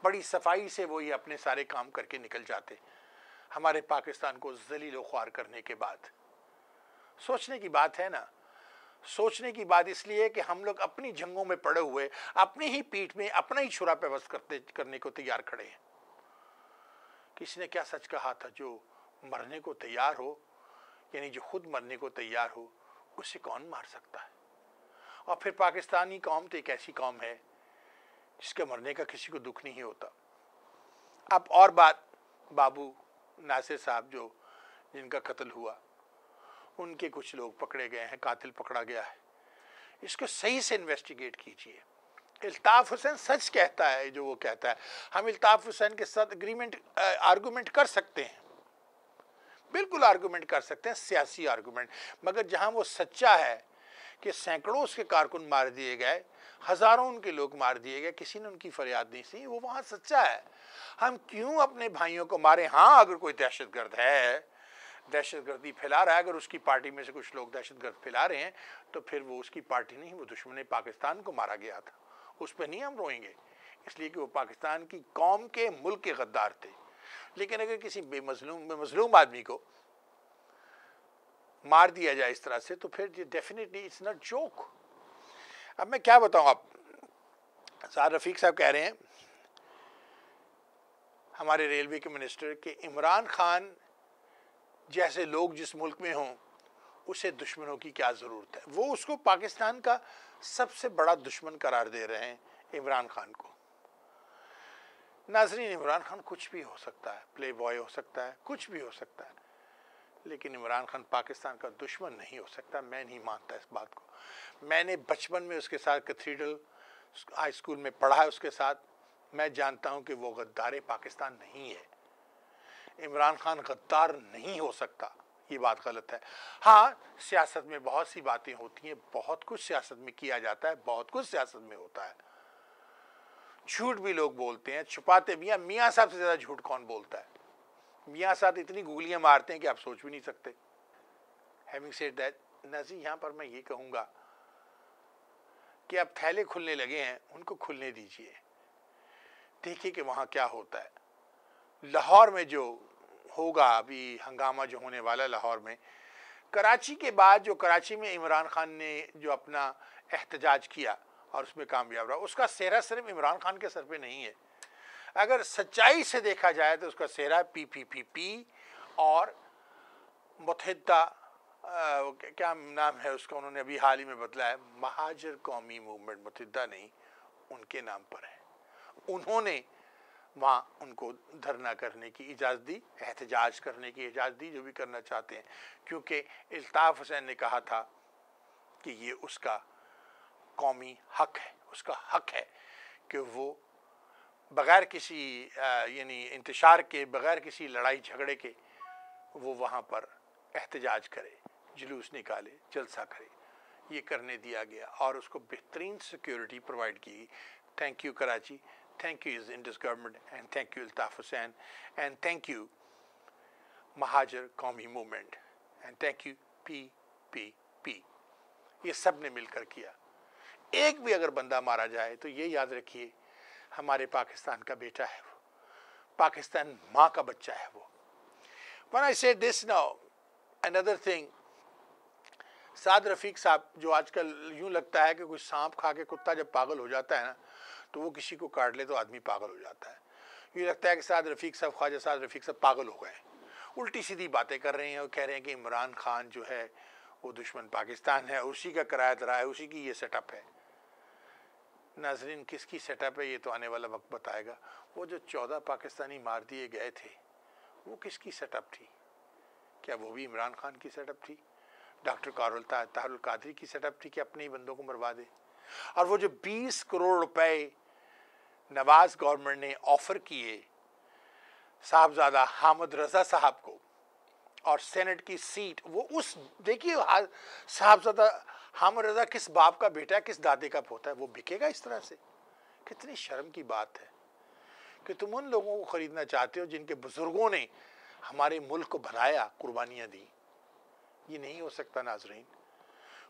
बड़ी सफाई से वो ये अपने सारे काम करके निकल जाते, हमारे पाकिस्तान को ज़लील व ख्वार करने के बाद। सोचने की बात है ना, सोचने की बात इसलिए कि हम लोग अपनी जंगों में पड़े हुए अपनी ही पीठ में अपना ही छुरा पेवस्त करने को तैयार खड़े हैं। किसी ने क्या सच कहा था, जो मरने को तैयार हो, यानी जो खुद मरने को तैयार हो, उसे कौन मार सकता है? और फिर पाकिस्तानी कौम तो एक ऐसी कौम है जिसके मरने का किसी को दुख नहीं होता। अब और बात, बाबू नासिर साहब जो जिनका कत्ल हुआ, उनके कुछ लोग पकड़े गए हैं, कातिल पकड़ा गया है, इसको सही से इन्वेस्टिगेट कीजिए। इल्ताफ़ हुसैन सच कहता है जो वो कहता है, हम इल्ताफ़ हुसैन के साथ आर्गूमेंट कर सकते हैं, बिल्कुल आर्गूमेंट कर सकते हैं, सियासी आर्गूमेंट, मगर जहां वो सच्चा है कि सैकड़ों उसके कारकुन मार दिए गए, हज़ारों उनके लोग मार दिए गए, किसी ने उनकी फरियाद नहीं सुनी, वो वहाँ सच्चा है। हम क्यों अपने भाइयों को मारें? हाँ, अगर कोई दहशतगर्द है, दहशतगर्दी फैला रहा है, अगर उसकी पार्टी में से कुछ लोग दहशतगर्द फैला रहे हैं, तो फिर वो उसकी पार्टी नहीं, वो दुश्मन पाकिस्तान को मारा गया था, उस पर नहीं हम रोएंगे, इसलिए कि वो पाकिस्तान की कौम के, मुल्क के गद्दार थे। लेकिन अगर किसी बेमज़लूम आदमी को मार दिया जाए इस तरह से, तो फिर डेफिनेटली इट्स नॉट जोक। अब मैं क्या बताऊं, आप साद रफीक साहब कह रहे हैं, हमारे रेलवे के मिनिस्टर, कि इमरान खान जैसे लोग जिस मुल्क में हों उसे दुश्मनों की क्या ज़रूरत है। वो उसको पाकिस्तान का सबसे बड़ा दुश्मन करार दे रहे हैं इमरान खान को। नाज़रीन, इमरान खान कुछ भी हो सकता है, प्ले बॉय हो सकता है, कुछ भी हो सकता है, लेकिन इमरान खान पाकिस्तान का दुश्मन नहीं हो सकता। मैं नहीं मानता इस बात को। मैंने बचपन में उसके साथ कैथेड्रल हाई स्कूल में पढ़ा है उसके साथ। मैं जानता हूं कि वो गद्दार पाकिस्तान नहीं है। इमरान खान गद्दार नहीं हो सकता, ये बात गलत है। हाँ, सियासत में बहुत सी बातें होती हैं, बहुत कुछ सियासत में किया जाता है, बहुत कुछ सियासत में होता है। झूठ भी लोग बोलते हैं, छुपाते भी हैं। मियाँ साहब से ज़्यादा झूठ कौन बोलता है? मियाँ साहब इतनी गोलियां मारते हैं कि आप सोच भी नहीं सकते। हैविंग सेड दैट, नाज़रीन, यहाँ पर मैं ये कहूँगा कि अब थैले खुलने लगे हैं, उनको खुलने दीजिए, देखिए कि वहाँ क्या होता है। लाहौर में जो होगा, अभी हंगामा जो होने वाला लाहौर में, कराची के बाद जो कराची में इमरान खान ने जो अपना एहतजाज किया और उसमें कामयाब रहा, उसका सेहरा सिर्फ इमरान खान के सर पे नहीं है। अगर सच्चाई से देखा जाए तो उसका सेहरा PPP और मुत्तहिदा, क्या नाम है उसका, उन्होंने अभी हाल ही में बदला है, महाजर कौमी मूवमेंट, मुत्तहिदा नहीं, उनके नाम पर है। उन्होंने वहाँ उनको धरना करने की इजाज़त दी, एहतजाज करने की इजाज़त दी, जो भी करना चाहते हैं, क्योंकि इल्ताफ़ हुसैन ने कहा था कि ये उसका कौमी हक है, उसका हक है कि वो बग़ैर किसी यानी इंतशार के, बग़ैर किसी लड़ाई झगड़े के वो वहाँ पर एहतजाज करे, जुलूस निकाले, जलसा करे। ये करने दिया गया और उसको बेहतरीन सिक्योरिटी प्रोवाइड की। Thank you Karachi, thank you Indian government, and thank you Altaf Hussain, and thank you Muhajir Qaumi Movement, and thank you PPP। ये सब ने मिलकर किया। एक भी अगर बंदा मारा जाए तो ये याद रखिए, हमारे पाकिस्तान का बेटा है वो, पाकिस्तान माँ का बच्चा है वो। When I say this now, another thing, Saad Rafique साहब, जो आजकल यूँ लगता है कि कुछ सांप खा के कुत्ता जब पागल हो जाता है ना, तो वो किसी को काट ले तो आदमी पागल हो जाता है। यूँ लगता है कि साद रफीक साहब, ख्वाजा साद रफीक साहब पागल हो गए, उल्टी सीधी बातें कर रहे हैं और कह रहे हैं कि इमरान खान जो है वो दुश्मन पाकिस्तान है, उसी का कराया धरा है, उसी की ये सेटअप है। नाजरीन, किसकी सेटअप है ये तो आने वाला वक्त बताएगा। वो जो 14 पाकिस्तानी मार दिए गए थे, वो किसकी सेटअप थी? क्या वो भी इमरान खान की सेटअप थी? डॉक्टर तारुल कादरी की सेटअप थी कि अपने ही बंदों को मरवा दे? और वो जो 20 करोड़ रुपए नवाज गवर्नमेंट ने ऑफर किए साहबजादा हामिद रजा साहब को और सेनेट की सीट, वो उस, देखिए साहबजादा हामिद रजा किस बाप का बेटा है, किस दादे का पोता है, वो बिकेगा इस तरह से? कितनी शर्म की बात है कि तुम उन लोगों को खरीदना चाहते हो जिनके बुजुर्गों ने हमारे मुल्क को बनाया, कुर्बानियाँ दी। ये नहीं हो सकता नाजरीन।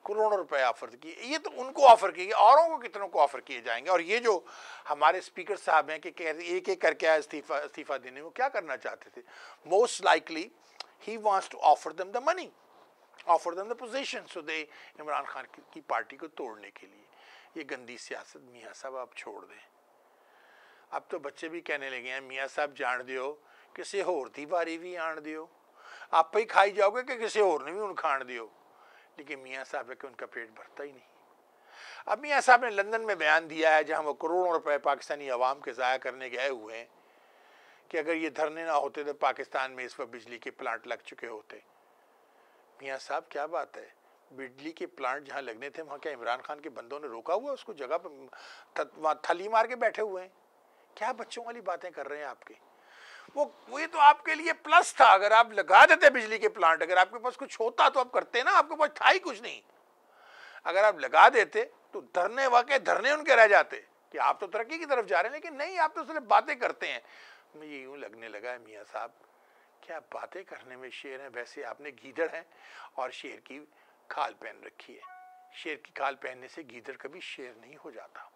करोड़ों रुपए ऑफर किए। ये तो उनको ऑफर किए, औरों को कितनों को ऑफर किए जाएंगे। और ये जो हमारे स्पीकर साहब हैं कि एक एक करके इस्तीफा देने, वो क्या करना चाहते थे? Most likely he wants to offer them the money, offer them the position, so they Imran Khan की पार्टी को तोड़ने के लिए। ये गंदी सियासत मियाँ साहब आप छोड़ दें। अब तो बच्चे भी कहने लगे हैं मियाँ साहब जान दियो किसी होर दी बारी भी आन दियो, आप ही खाई जाओगे कि किसी और ने भी उन खान दियो। लेकिन मियाँ साहब है कि उनका पेट भरता ही नहीं। अब मियाँ साहब ने लंदन में बयान दिया है, जहाँ वो करोड़ों रुपए पाकिस्तानी अवाम के ज़ाया करने गए हुए हैं, कि अगर ये धरने ना होते तो पाकिस्तान में इस वक्त बिजली के प्लांट लग चुके होते। मियाँ साहब क्या बात है, बिजली के प्लांट जहाँ लगने थे वहाँ क्या इमरान खान के बंदों ने रोका हुआ उसको? जगह पर वहाँ थली मार के बैठे हुए हैं। क्या बच्चों वाली बातें कर रहे हैं आपके? वो ये तो आपके लिए प्लस था, अगर आप लगा देते बिजली के प्लांट, अगर आपके पास कुछ होता तो आप करते ना, आपके पास था ही कुछ नहीं। अगर आप लगा देते तो धरने वाकई धरने उनके रह जाते कि आप तो तरक्की की तरफ जा रहे हैं, लेकिन नहीं, आप तो सिर्फ बातें करते हैं। मुझे यूं लगने लगा है मियाँ साहब क्या बातें करने में शेर हैं, वैसे आपने गीदड़ हैं और शेर की खाल पहन रखी है। शेर की खाल पहनने से गीदड़ कभी शेर नहीं हो जाता।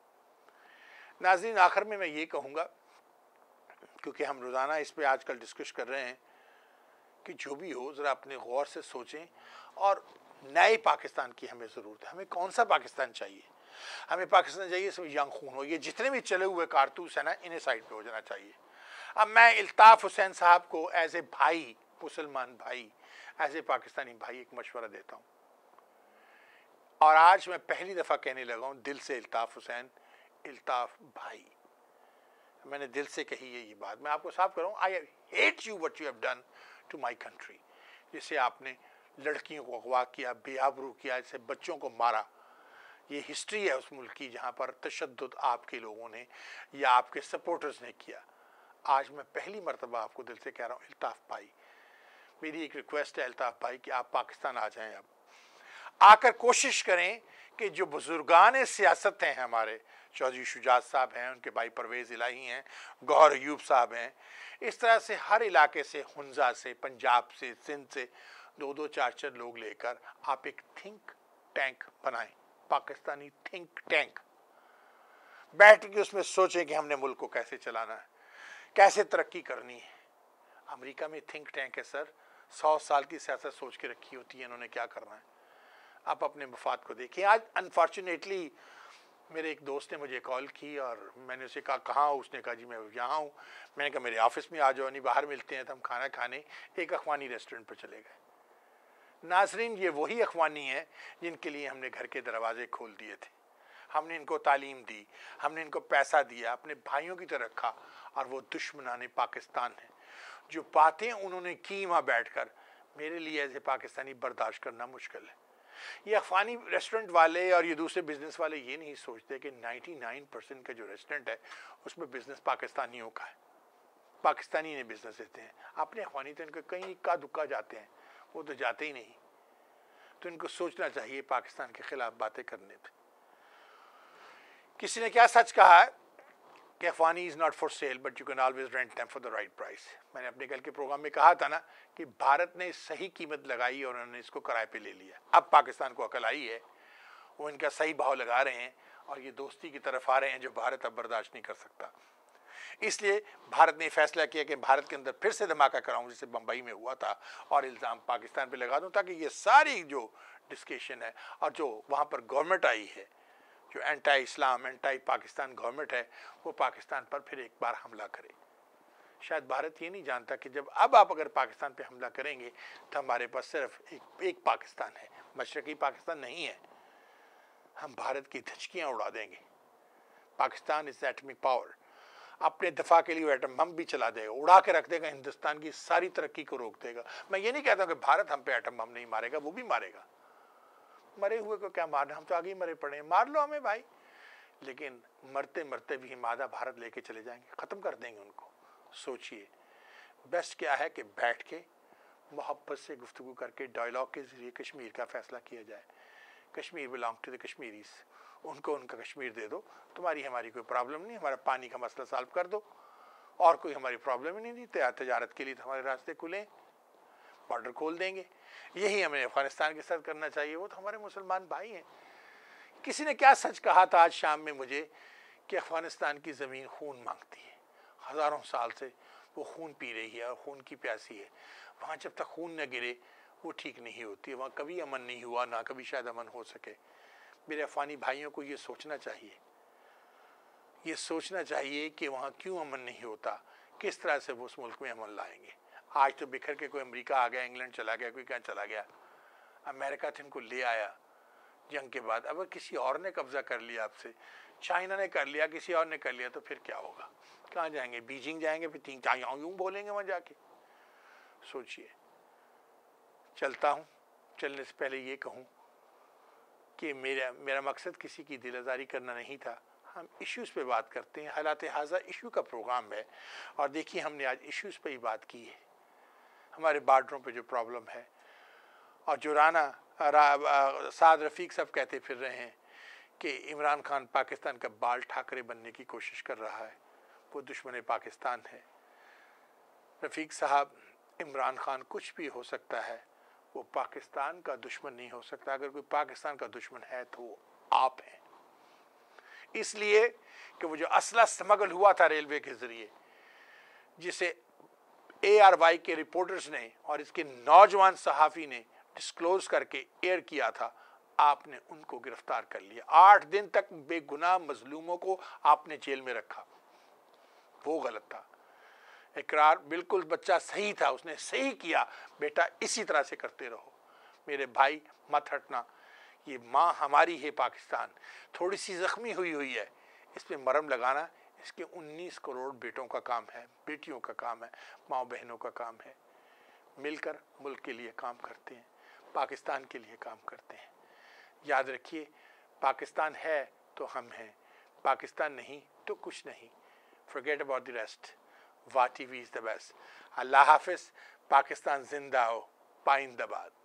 नाज़रीन, आखिर में मैं ये कहूँगा, क्योंकि हम रोज़ाना इस पे आजकल डिस्कस कर रहे हैं, कि जो भी हो ज़रा अपने गौर से सोचें और नए पाकिस्तान की हमें ज़रूरत है। हमें कौन सा पाकिस्तान चाहिए? हमें पाकिस्तान चाहिए इसमें यंग खून हो, ये जितने भी चले हुए कारतूस हैं ना, इन्हें साइड पे हो जाना चाहिए। अब मैं इल्ताफ़ हुसैन साहब को एज ए भाई, मुसलमान भाई, एज ए पाकिस्तानी भाई एक मशवरा देता हूँ, और आज मैं पहली दफ़ा कहने लगा हूँ दिल से, इल्ताफ़ हुसैन, इल्ताफ़ भाई, मैंने दिल से कही है ये बात। मैं आपको साफ कर रहा हूँ, I hate you what you have done to my country. जिसे आपने लड़कियों को अगवा किया, बेआबरू किया, जैसे बच्चों को मारा, ये हिस्ट्री है उस मुल्क की जहाँ पर तशद्दुद आपके लोगों ने या आपके सपोर्टर्स ने किया। आज मैं पहली मरतबा आपको दिल से कह रहा हूँ, इल्ताफ़ भाई, मेरी एक रिक्वेस्ट है इल्ताफ़ भाई कि आप पाकिस्तान आ जाएं। अब आकर कोशिश करें कि जो बुजुर्गान सियासत हैं हमारे, चौधरी शुजात साहब हैं, उनके भाई परवेज़ इलाही हैं, गौहर अयूब साहब हैं, इस तरह से हर इलाके से, हुंजा से, पंजाब से, सिंध से 2-2, 4-4 लोग लेकर आप एक थिंक टैंक बनाएं, पाकिस्तानी थिंक टैंक। बैठ के उसमें सोचें कि हमने मुल्क को कैसे चलाना है, कैसे तरक्की करनी है। अमेरिका में थिंक टैंक है सर, 100 साल की सियासत सोच के रखी होती है इन्होंने क्या करना है। आप अपने मफाद को देखिए। आज अनफॉर्चुनेटली मेरे एक दोस्त ने मुझे कॉल की और मैंने उसे कहा कहाँ हो? उसने कहा जी मैं यहाँ हूँ। मैंने कहा मेरे ऑफिस में आ जाओ, नहीं बाहर मिलते हैं। तो हम खाना खाने एक अखवानी रेस्टोरेंट पर चले गए। नाज़रीन, ये वही अखवानी है जिनके लिए हमने घर के दरवाजे खोल दिए थे, हमने इनको तालीम दी, हमने इनको पैसा दिया, अपने भाइयों की तरह रखा, और वो दुश्मनाने पाकिस्तान है। जो बातें उन्होंने की वहाँ बैठकर, मेरे लिए एज ए पाकिस्तानी बर्दाश्त करना मुश्किल है। ये अफगानी रेस्टोरेंट वाले और ये दूसरे बिजनेस वाले ये नहीं सोचते कि 99% का जो रेस्टोरेंट है उसमें बिजनेस पाकिस्तानियों का है, पाकिस्तानी ने बिजनेस देते हैं। अपने अफगानी तो इनको कहीं इक्का दुक्का जाते हैं, वो तो जाते ही नहीं। तो इनको सोचना चाहिए पाकिस्तान के खिलाफ बातें करने पे। किसी ने क्या सच कहा है कि Afghani is not for sale but you can always rent them for the right price. मैंने अपने कल के प्रोग्राम में कहा था ना कि भारत ने सही कीमत लगाई और उन्होंने इसको किराए पे ले लिया। अब पाकिस्तान को अकल आई है, वो इनका सही भाव लगा रहे हैं और ये दोस्ती की तरफ आ रहे हैं जो भारत अब बर्दाश्त नहीं कर सकता। इसलिए भारत ने फैसला किया कि भारत के अंदर फिर से धमाका कराऊं जैसे बम्बई में हुआ था और इल्ज़ाम पाकिस्तान पे लगा दूं, ताकि ये सारी जो डिस्कशन है और जो वहाँ पर गवर्नमेंट आई है, जो anti Islam anti Pakistan government है, वो पाकिस्तान पर फिर एक बार हमला करे। शायद भारत ये नहीं जानता कि जब अब आप अगर पाकिस्तान पे हमला करेंगे तो हमारे पास सिर्फ एक पाकिस्तान है, मशरक़ी पाकिस्तान नहीं है। हम भारत की धचकियाँ उड़ा देंगे। पाकिस्तान इज़ एटमिक पावर, अपने दफा के लिए वो एटम बम भी चला देगा, उड़ा के रख देगा, हिंदुस्तान की सारी तरक्की को रोक देगा। मैं ये नहीं कहता कि भारत हम पे एटम बम नहीं मारेगा, वो भी मारेगा। मरे हुए को क्या मारना, हम तो आगे ही मरे पड़े हैं, मार लो हमें भाई। लेकिन मरते मरते भी हम आधा भारत लेके चले जाएंगे, ख़त्म कर देंगे उनको। सोचिए बेस्ट क्या है कि बैठ के मोहब्बत से गुफ्तगू करके डायलॉग के ज़रिए कश्मीर का फ़ैसला किया जाए। Kashmir belong to the Kashmiris, उनको उनका कश्मीर दे दो, तुम्हारी हमारी कोई प्रॉब्लम नहीं, हमारा पानी का मसला सॉल्व कर दो, और कोई हमारी प्रॉब्लम ही नहीं दी। तजारत के लिए तो हमारे रास्ते खुले। बॉर्डर खोल देंगे। यही हमें अफगानिस्तान के साथ करना चाहिए, वो तो हमारे मुसलमान भाई हैं। किसी ने क्या सच कहा था आज शाम में मुझे कि अफगानिस्तान की ज़मीन खून मांगती है, हज़ारों साल से वो खून पी रही है और खून की प्यासी है। वहाँ जब तक खून न गिरे वो ठीक नहीं होती है, वहाँ कभी अमन नहीं हुआ, ना कभी शायद अमन हो सके। मेरे अफ़गानी भाइयों को ये सोचना चाहिए, ये सोचना चाहिए कि वहाँ क्यों अमन नहीं होता, किस तरह से वो उस मुल्क में अमन लाएंगे। आज तो बिखर के कोई अमेरिका आ गया, इंग्लैंड चला गया, कोई कहाँ चला गया, अमेरिका तो इनको ले आया जंग के बाद। अब किसी और ने कब्जा कर लिया आपसे, चाइना ने कर लिया, किसी और ने कर लिया, तो फिर क्या होगा? कहाँ जाएंगे? बीजिंग जाएंगे, फिर तीन चार यूँ बोलेंगे वहाँ जाके। सोचिए। चलता हूँ, चलने से पहले ये कहूँ कि मेरा मकसद किसी की दिल आज़ारी करना नहीं था। हम इश्यूज़ पे बात करते हैं, हालात हाज़ा इशू का प्रोग्राम है, और देखिए हमने आज इश्यूज़ पे ही बात की है, हमारे बॉर्डरों पे जो प्रॉब्लम है। और जो साद रफ़ीक साहब कहते फिर रहे हैं कि इमरान खान पाकिस्तान का बाल ठाकरे बनने की कोशिश कर रहा है, वो दुश्मन पाकिस्तान है। रफ़ीक साहब, इमरान खान कुछ भी हो सकता है, वो पाकिस्तान का दुश्मन नहीं हो सकता। अगर कोई पाकिस्तान का दुश्मन है तो वो आप हैं। इसलिए कि वो जो असला स्मगल हुआ था रेलवे के ज़रिए, जिसे ARY के रिपोर्टर्स ने और इसके नौजवान सहाफ़ी ने डिस्क्लोज करके एयर किया था, आपने उनको गिरफ्तार कर लिया। 8 दिन तक बेगुनाह मजलूमों को आपने जेल में रखा, वो गलत था। इकरार बिल्कुल बच्चा सही था, उसने सही किया, बेटा इसी तरह से करते रहो। मेरे भाई मत हटना, ये माँ हमारी है पाकिस्तान, थोड़ी सी ज़ख्मी हुई है, इस पर मरहम लगाना इसके 19 करोड़ बेटों का काम है, बेटियों का काम है, माँ बहनों का काम है। मिलकर मुल्क के लिए काम करते हैं, पाकिस्तान के लिए काम करते हैं। याद रखिए, पाकिस्तान है तो हम हैं, पाकिस्तान नहीं तो कुछ नहीं। Forget about the rest. वाह TV is the best. अल्लाह हाफिज़। पाकिस्तान जिंदा हो, पाइंदाबाद।